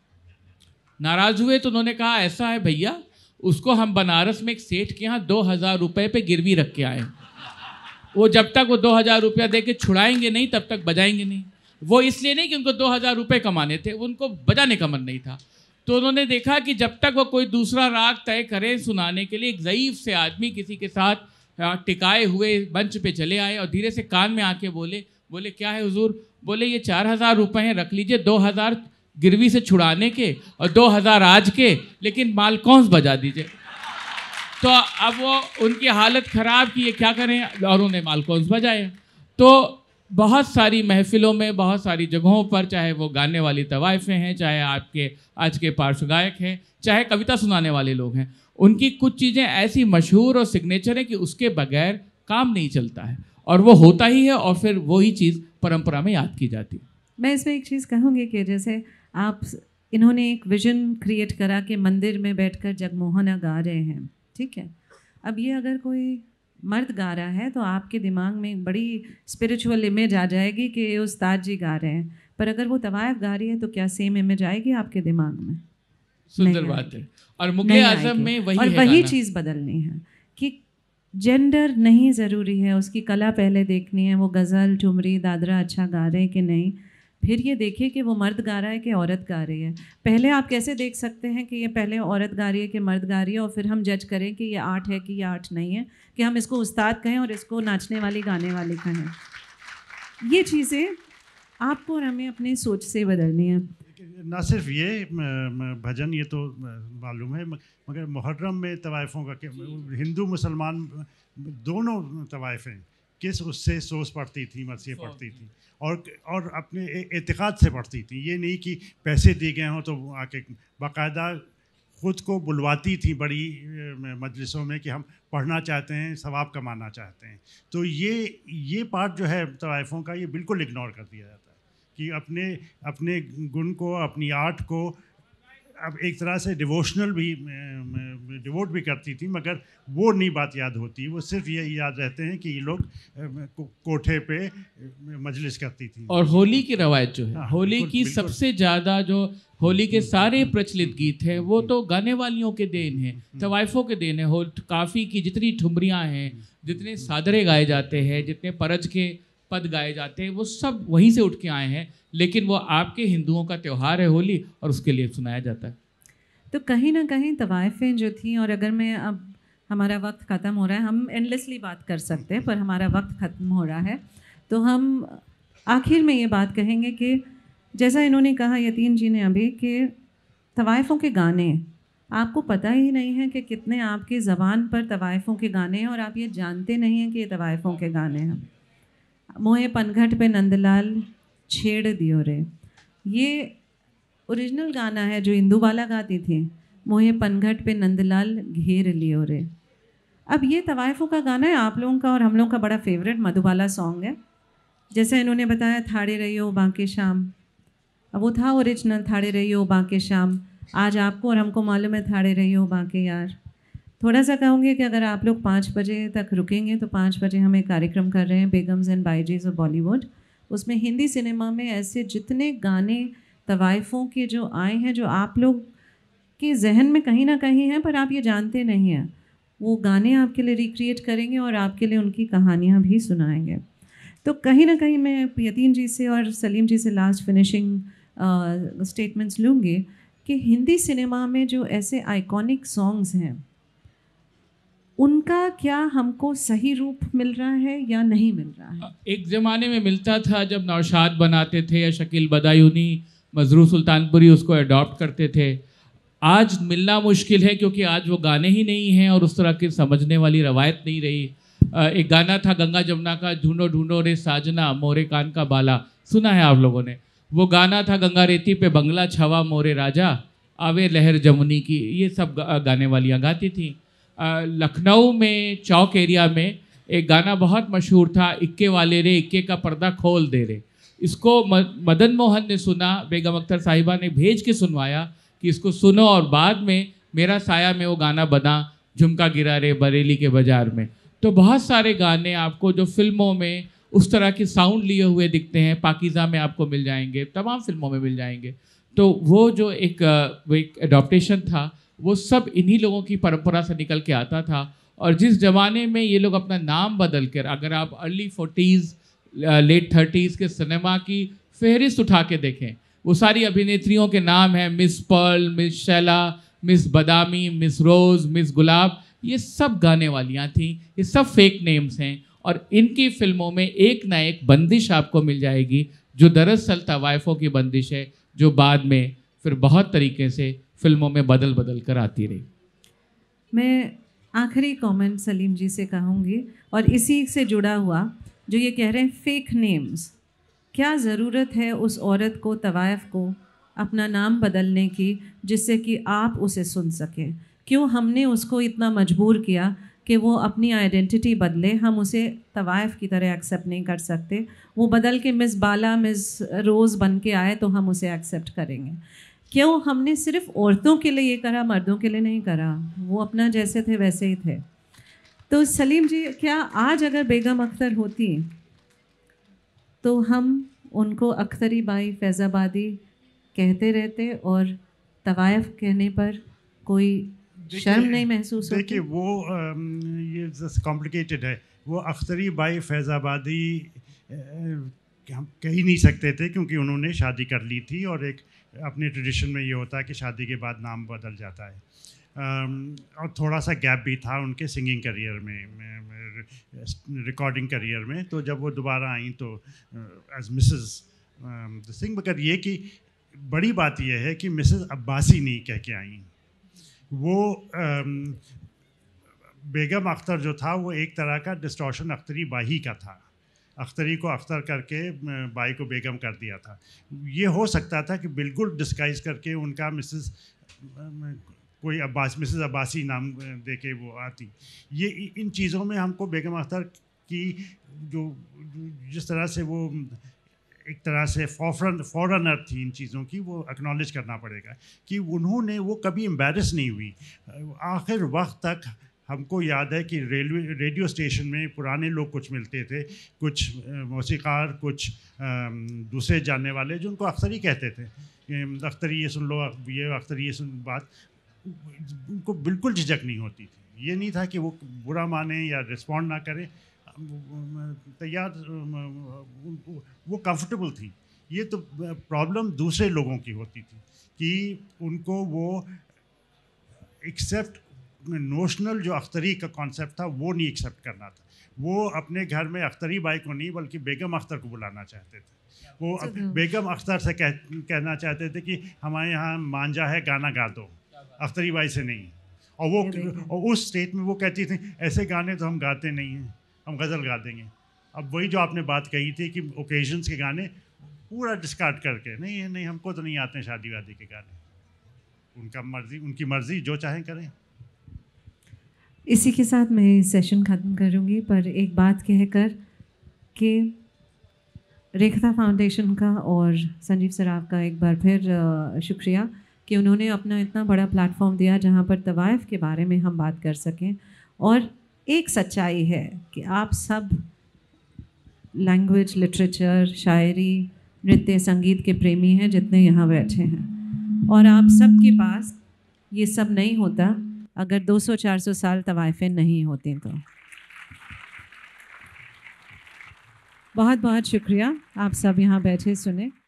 Speaker 3: नाराज़ हुए तो उन्होंने कहा ऐसा है भैया, उसको हम बनारस में एक सेठ के यहाँ दो हज़ार रुपये पे गिरवी रख के आए, वो जब तक वो दो हज़ार रुपया दे के छुड़ाएंगे नहीं तब तक बजाएंगे नहीं। वो इसलिए नहीं कि उनको दो हज़ार रुपये कमाने थे, उनको बजाने का मन नहीं था। तो उन्होंने देखा कि जब तक वो कोई दूसरा राग तय करें सुनाने के लिए, एक ज़ईफ़ से आदमी किसी के साथ टिकाए हुए मंच पे चले आए और धीरे से कान में आके बोले बोले क्या है हुजूर? बोले ये चार हज़ार रुपये हैं, रख लीजिए, दो हज़ार गिरवी से छुड़ाने के और दो हज़ार आज के, लेकिन मालकॉन्स बजा दीजिए। तो अब वो उनकी हालत ख़राब की ये क्या करें, और उन्हें मालकॉन्स बजाए। तो बहुत सारी महफ़िलों में, बहुत सारी जगहों पर, चाहे वो गाने वाली तवाइफ़ें हैं, चाहे आपके आज के पार्श्व गायक हैं, चाहे कविता सुनाने वाले लोग हैं, उनकी कुछ चीज़ें ऐसी मशहूर और सिग्नेचर हैं कि उसके बगैर काम नहीं चलता है, और वो होता ही है और फिर वही चीज़ परंपरा में याद की जाती है।
Speaker 1: मैं इसमें एक चीज़ कहूँगी कि जैसे आप, इन्होंने एक विजन क्रिएट करा कि मंदिर में बैठकर जगमोहना गा रहे हैं, ठीक है। अब ये अगर कोई मर्द गा रहा है तो आपके दिमाग में एक बड़ी स्पिरिचुअल इमेज आ जाएगी कि ये उस्ताद जी गा रहे हैं, पर अगर वो तवाइफ गा रही है तो क्या सेम इमेज आएगी आपके दिमाग में?
Speaker 3: सुंदर बात है। और मुगले आजम में वही
Speaker 1: और
Speaker 3: है,
Speaker 1: वही चीज़ बदलनी है कि जेंडर नहीं ज़रूरी है, उसकी कला पहले देखनी है। वो गज़ल, ठुमरी, दादरा अच्छा गा रहे हैं कि नहीं, फिर ये देखिए कि वो मर्द गा रहा है कि औरत गा रही है। पहले आप कैसे देख सकते हैं कि ये पहले औरत गा रही है कि मर्द गा रही है, और फिर हम जज करें कि ये आर्ट है कि ये आर्ट नहीं है, कि हम इसको उस्ताद कहें और इसको नाचने वाली गाने वाली कहें। ये चीज़ें आपको और हमें अपनी सोच से बदलनी है।
Speaker 2: ना सिर्फ ये भजन, ये तो मालूम है, मगर मुहर्रम में तवाइफ़ों का, हिंदू मुसलमान दोनों तवाइफ़ें किस उससे सोच पढ़ती थी, मर्सियाँ पढ़ती थी, और और अपने एतिक़ाद से पढ़ती थी। ये नहीं कि पैसे दिए गए हों तो आके, बाकायदा ख़ुद को बुलवाती थी बड़ी मजलिसों में कि हम पढ़ना चाहते हैं, सवाब कमाना चाहते हैं। तो ये ये पार्ट जो है तवाइफ़ों का, ये बिल्कुल इग्नोर कर दिया जाता है कि अपने अपने गुण को, अपनी आर्ट को अब एक तरह से डिवोशनल भी, डिवोट भी करती थी, मगर वो नहीं बात याद होती। वो सिर्फ ये याद रहते हैं कि ये लोग कोठे पे मजलिस करती थी।
Speaker 3: और होली की रवायत जो है,
Speaker 2: हाँ,
Speaker 3: होली
Speaker 2: बिल्कुल,
Speaker 3: की
Speaker 2: बिल्कुल।
Speaker 3: सबसे ज़्यादा जो होली के सारे प्रचलित गीत हैं वो तो गाने वालियों के देन हैं, तवाइफ़ों के देन है। हो काफ़ी की जितनी ठुमरियाँ हैं, जितने सादरे गाए जाते हैं, जितने परज के पद गाए जाते हैं, वो सब वहीं से उठ के आए हैं। लेकिन वो आपके हिंदुओं का त्यौहार है होली, और उसके लिए सुनाया जाता है।
Speaker 1: तो कहीं ना कहीं तवाइफ़ें जो थी, और अगर मैं, अब हमारा वक्त ख़त्म हो रहा है, हम एंडलेसली बात कर सकते हैं पर हमारा वक्त ख़त्म हो रहा है, तो हम आखिर में ये बात कहेंगे कि जैसा इन्होंने कहा यतीन जी ने अभी, कि तवाइफ़ों के गाने आपको पता ही नहीं है कि कितने आपकी ज़बान पर तवाइफ़ों के गाने हैं, और आप ये जानते नहीं हैं कि ये तवाइफ़ों के गाने हैं। मोहे पनघट पे नंदलाल छेड़ दियो रे, ये ओरिजिनल गाना है जो इंदुबाला गाती थी, मोहे पनघट पे नंदलाल घेर लियो रे। अब ये तवाइफ़ों का गाना है, आप लोगों का और हम लोगों का बड़ा फेवरेट मधुबाला सॉन्ग है। जैसे इन्होंने बताया, थाड़े रहियो बांके शाम, अब वो था ओरिजिनल, थाड़े रहियो बांके शाम। आज आपको और हमको मालूम है थाड़े रहियो बांके यार। थोड़ा सा कहूँगी कि अगर आप लोग पाँच बजे तक रुकेंगे तो पाँच बजे हम एक कार्यक्रम कर रहे हैं, बेगम्स एंड बाईजीज़ ऑफ बॉलीवुड। उसमें हिंदी सिनेमा में ऐसे जितने गाने तवाइफ़ों के जो आए हैं, जो आप लोग के जहन में कहीं ना कहीं हैं पर आप ये जानते नहीं हैं, वो गाने आपके लिए रिक्रिएट करेंगे और आपके लिए उनकी कहानियाँ भी सुनाएंगे। तो कहीं ना कहीं मैं यतीन जी से और सलीम जी से लास्ट फिनिशिंग स्टेटमेंट्स लूँगी कि हिंदी सिनेमा में जो ऐसे आइकॉनिक सॉन्ग्स हैं, उनका क्या हमको सही रूप मिल रहा है या नहीं मिल रहा है?
Speaker 3: एक ज़माने में मिलता था जब नौशाद बनाते थे या शकील बदायूनी, मजरू सुल्तानपुरी उसको अडॉप्ट करते थे। आज मिलना मुश्किल है क्योंकि आज वो गाने ही नहीं हैं और उस तरह की समझने वाली रवायत नहीं रही। एक गाना था गंगा जमुना का, ढूंढो ढूंढो रे साजना मोरे कान का बाला, सुना है आप लोगों ने। वो गाना था गंगा रेती पे बंगला छवा मोरे राजा, आवे लहर जमुनी की, ये सब गा, गाने वालियाँ गाती थी। लखनऊ में चौक एरिया में एक गाना बहुत मशहूर था, इक्के वाले रे इक्के का पर्दा खोल दे रे। इसको मदन मोहन ने सुना, बेगम अख्तर साहिबा ने भेज के सुनवाया कि इसको सुनो, और बाद में मेरा साया में वो गाना बना, झुमका गिरा रे बरेली के बाजार में। तो बहुत सारे गाने आपको जो फिल्मों में उस तरह की साउंड लिए हुए दिखते हैं, पाकीज़ा में आपको मिल जाएंगे, तमाम फिल्मों में मिल जाएंगे। तो वो जो एक वो एक एडॉप्टेशन था, वो सब इन्हीं लोगों की परंपरा से निकल के आता था। और जिस ज़माने में ये लोग अपना नाम बदल कर, अगर आप अर्ली फोर्टीज़ लेट थर्टीज़ के सिनेमा की फहरिस्त उठा के देखें, वो सारी अभिनेत्रियों के नाम हैं, Miss Pearl, Miss Shaila, Miss Badami, Miss Rose, Miss Gulab, ये सब गाने वालियाँ थीं। ये सब फेक नेम्स हैं, और इनकी फिल्मों में एक ना एक बंदिश आपको मिल जाएगी, जो दरअसल तवाइफों की बंदिश है, जो बाद में फिर बहुत तरीके से फिल्मों में बदल बदल कर आती रही।
Speaker 1: मैं आखिरी कमेंट सलीम जी से कहूँगी, और इसी से जुड़ा हुआ जो ये कह रहे हैं फेक नेम्स, क्या ज़रूरत है उस औरत को, तवाइफ को, अपना नाम बदलने की जिससे कि आप उसे सुन सकें? क्यों हमने उसको इतना मजबूर किया कि वो अपनी आइडेंटिटी बदले? हम उसे तवाइफ की तरह एक्सेप्ट नहीं कर सकते। वो बदल के मिस बाला, मिस रोज़ बन के आए तो हम उसे एक्सेप्ट करेंगे। क्यों हमने सिर्फ औरतों के लिए ये करा, मर्दों के लिए नहीं करा? वो अपना जैसे थे वैसे ही थे। तो सलीम जी, क्या आज अगर बेगम अख्तर होती तो हम उनको अख्तरी बाई, फैज़ाबादी कहते रहते, और तवाइफ कहने पर कोई शर्म नहीं महसूस होती?
Speaker 2: देखिए, वो ये कॉम्प्लिकेटेड है। वो अख्तरी बाई, फैज़ाबादी हम कह ही नहीं सकते थे, क्योंकि उन्होंने शादी कर ली थी, और एक अपने ट्रेडिशन में ये होता है कि शादी के बाद नाम बदल जाता है। और थोड़ा सा गैप भी था उनके सिंगिंग करियर में, रिकॉर्डिंग करियर में। तो जब वो दोबारा आई तो एज मिसेस सिंह, मगर ये कि बड़ी बात यह है कि मिसेस अब्बासी नहीं कह के आई। वो बेगम अख्तर जो था, वो एक तरह का डिस्टॉर्शन अख्तरी बाही का था। अख्तरी को अख्तर करके बाई को बेगम कर दिया था। ये हो सकता था कि बिल्कुल डिस्गाइज करके उनका मिसेस कोई अब्बास, मिसेस अब्बासी नाम दे के वो आती। ये इन चीज़ों में हमको बेगम अख्तर की जो जिस तरह से वो एक तरह से फॉरन फॉरनर थी इन चीज़ों की, वो एक्नॉलेज करना पड़ेगा कि उन्होंने वो कभी एम्बैरस नहीं हुई। आखिर वक्त तक हमको याद है कि रेलवे रेडियो स्टेशन में पुराने लोग कुछ मिलते थे, कुछ मौसीकार, कुछ दूसरे जानने वाले जो उनको अख्तरी कहते थे। अख्तरी ये सुन लो, ये अख्तरी ये सुन, बात उनको बिल्कुल झिझक नहीं होती थी। ये नहीं था कि वो बुरा माने या रिस्पॉन्ड ना करें, तैयार, वो कंफर्टेबल थी। ये तो प्रॉब्लम दूसरे लोगों की होती थी कि उनको वो एक्सेप्ट, नोशनल जो अख्तरी का कॉन्सेप्ट था वो नहीं एक्सेप्ट करना था। वो अपने घर में अख्तरी बाई को नहीं बल्कि बेगम अख्तर को बुलाना चाहते थे। वो बेगम अख्तर से कह, कहना चाहते थे कि हमारे यहाँ मांझा है, गाना गा दो, अख्तरी बाई से नहीं। और वो और उस स्टेट में वो कहती थी ऐसे गाने तो हम गाते नहीं हैं, हम गज़ल गा देंगे। अब वही जो आपने बात कही थी कि ओकेजन्स के गाने पूरा डिस्कार्ड करके, नहीं नहीं हमको तो नहीं आते हैं शादी वादी के गाने, उनका मर्जी, उनकी मर्जी, जो चाहें करें।
Speaker 1: इसी के साथ मैं सेशन ख़त्म करूँगी, पर एक बात कहकर कि रेख्ता फाउंडेशन का और संजीव सराफ का एक बार फिर शुक्रिया कि उन्होंने अपना इतना बड़ा प्लेटफॉर्म दिया जहाँ पर तवाइफ के बारे में हम बात कर सकें। और एक सच्चाई है कि आप सब लैंग्वेज, लिटरेचर, शायरी, नृत्य, संगीत के प्रेमी हैं जितने यहाँ बैठे हैं, और आप सब के पास ये सब नहीं होता अगर दो सौ चार सौ साल तवाइफें नहीं होती। तो बहुत बहुत शुक्रिया, आप सब यहाँ बैठे सुने।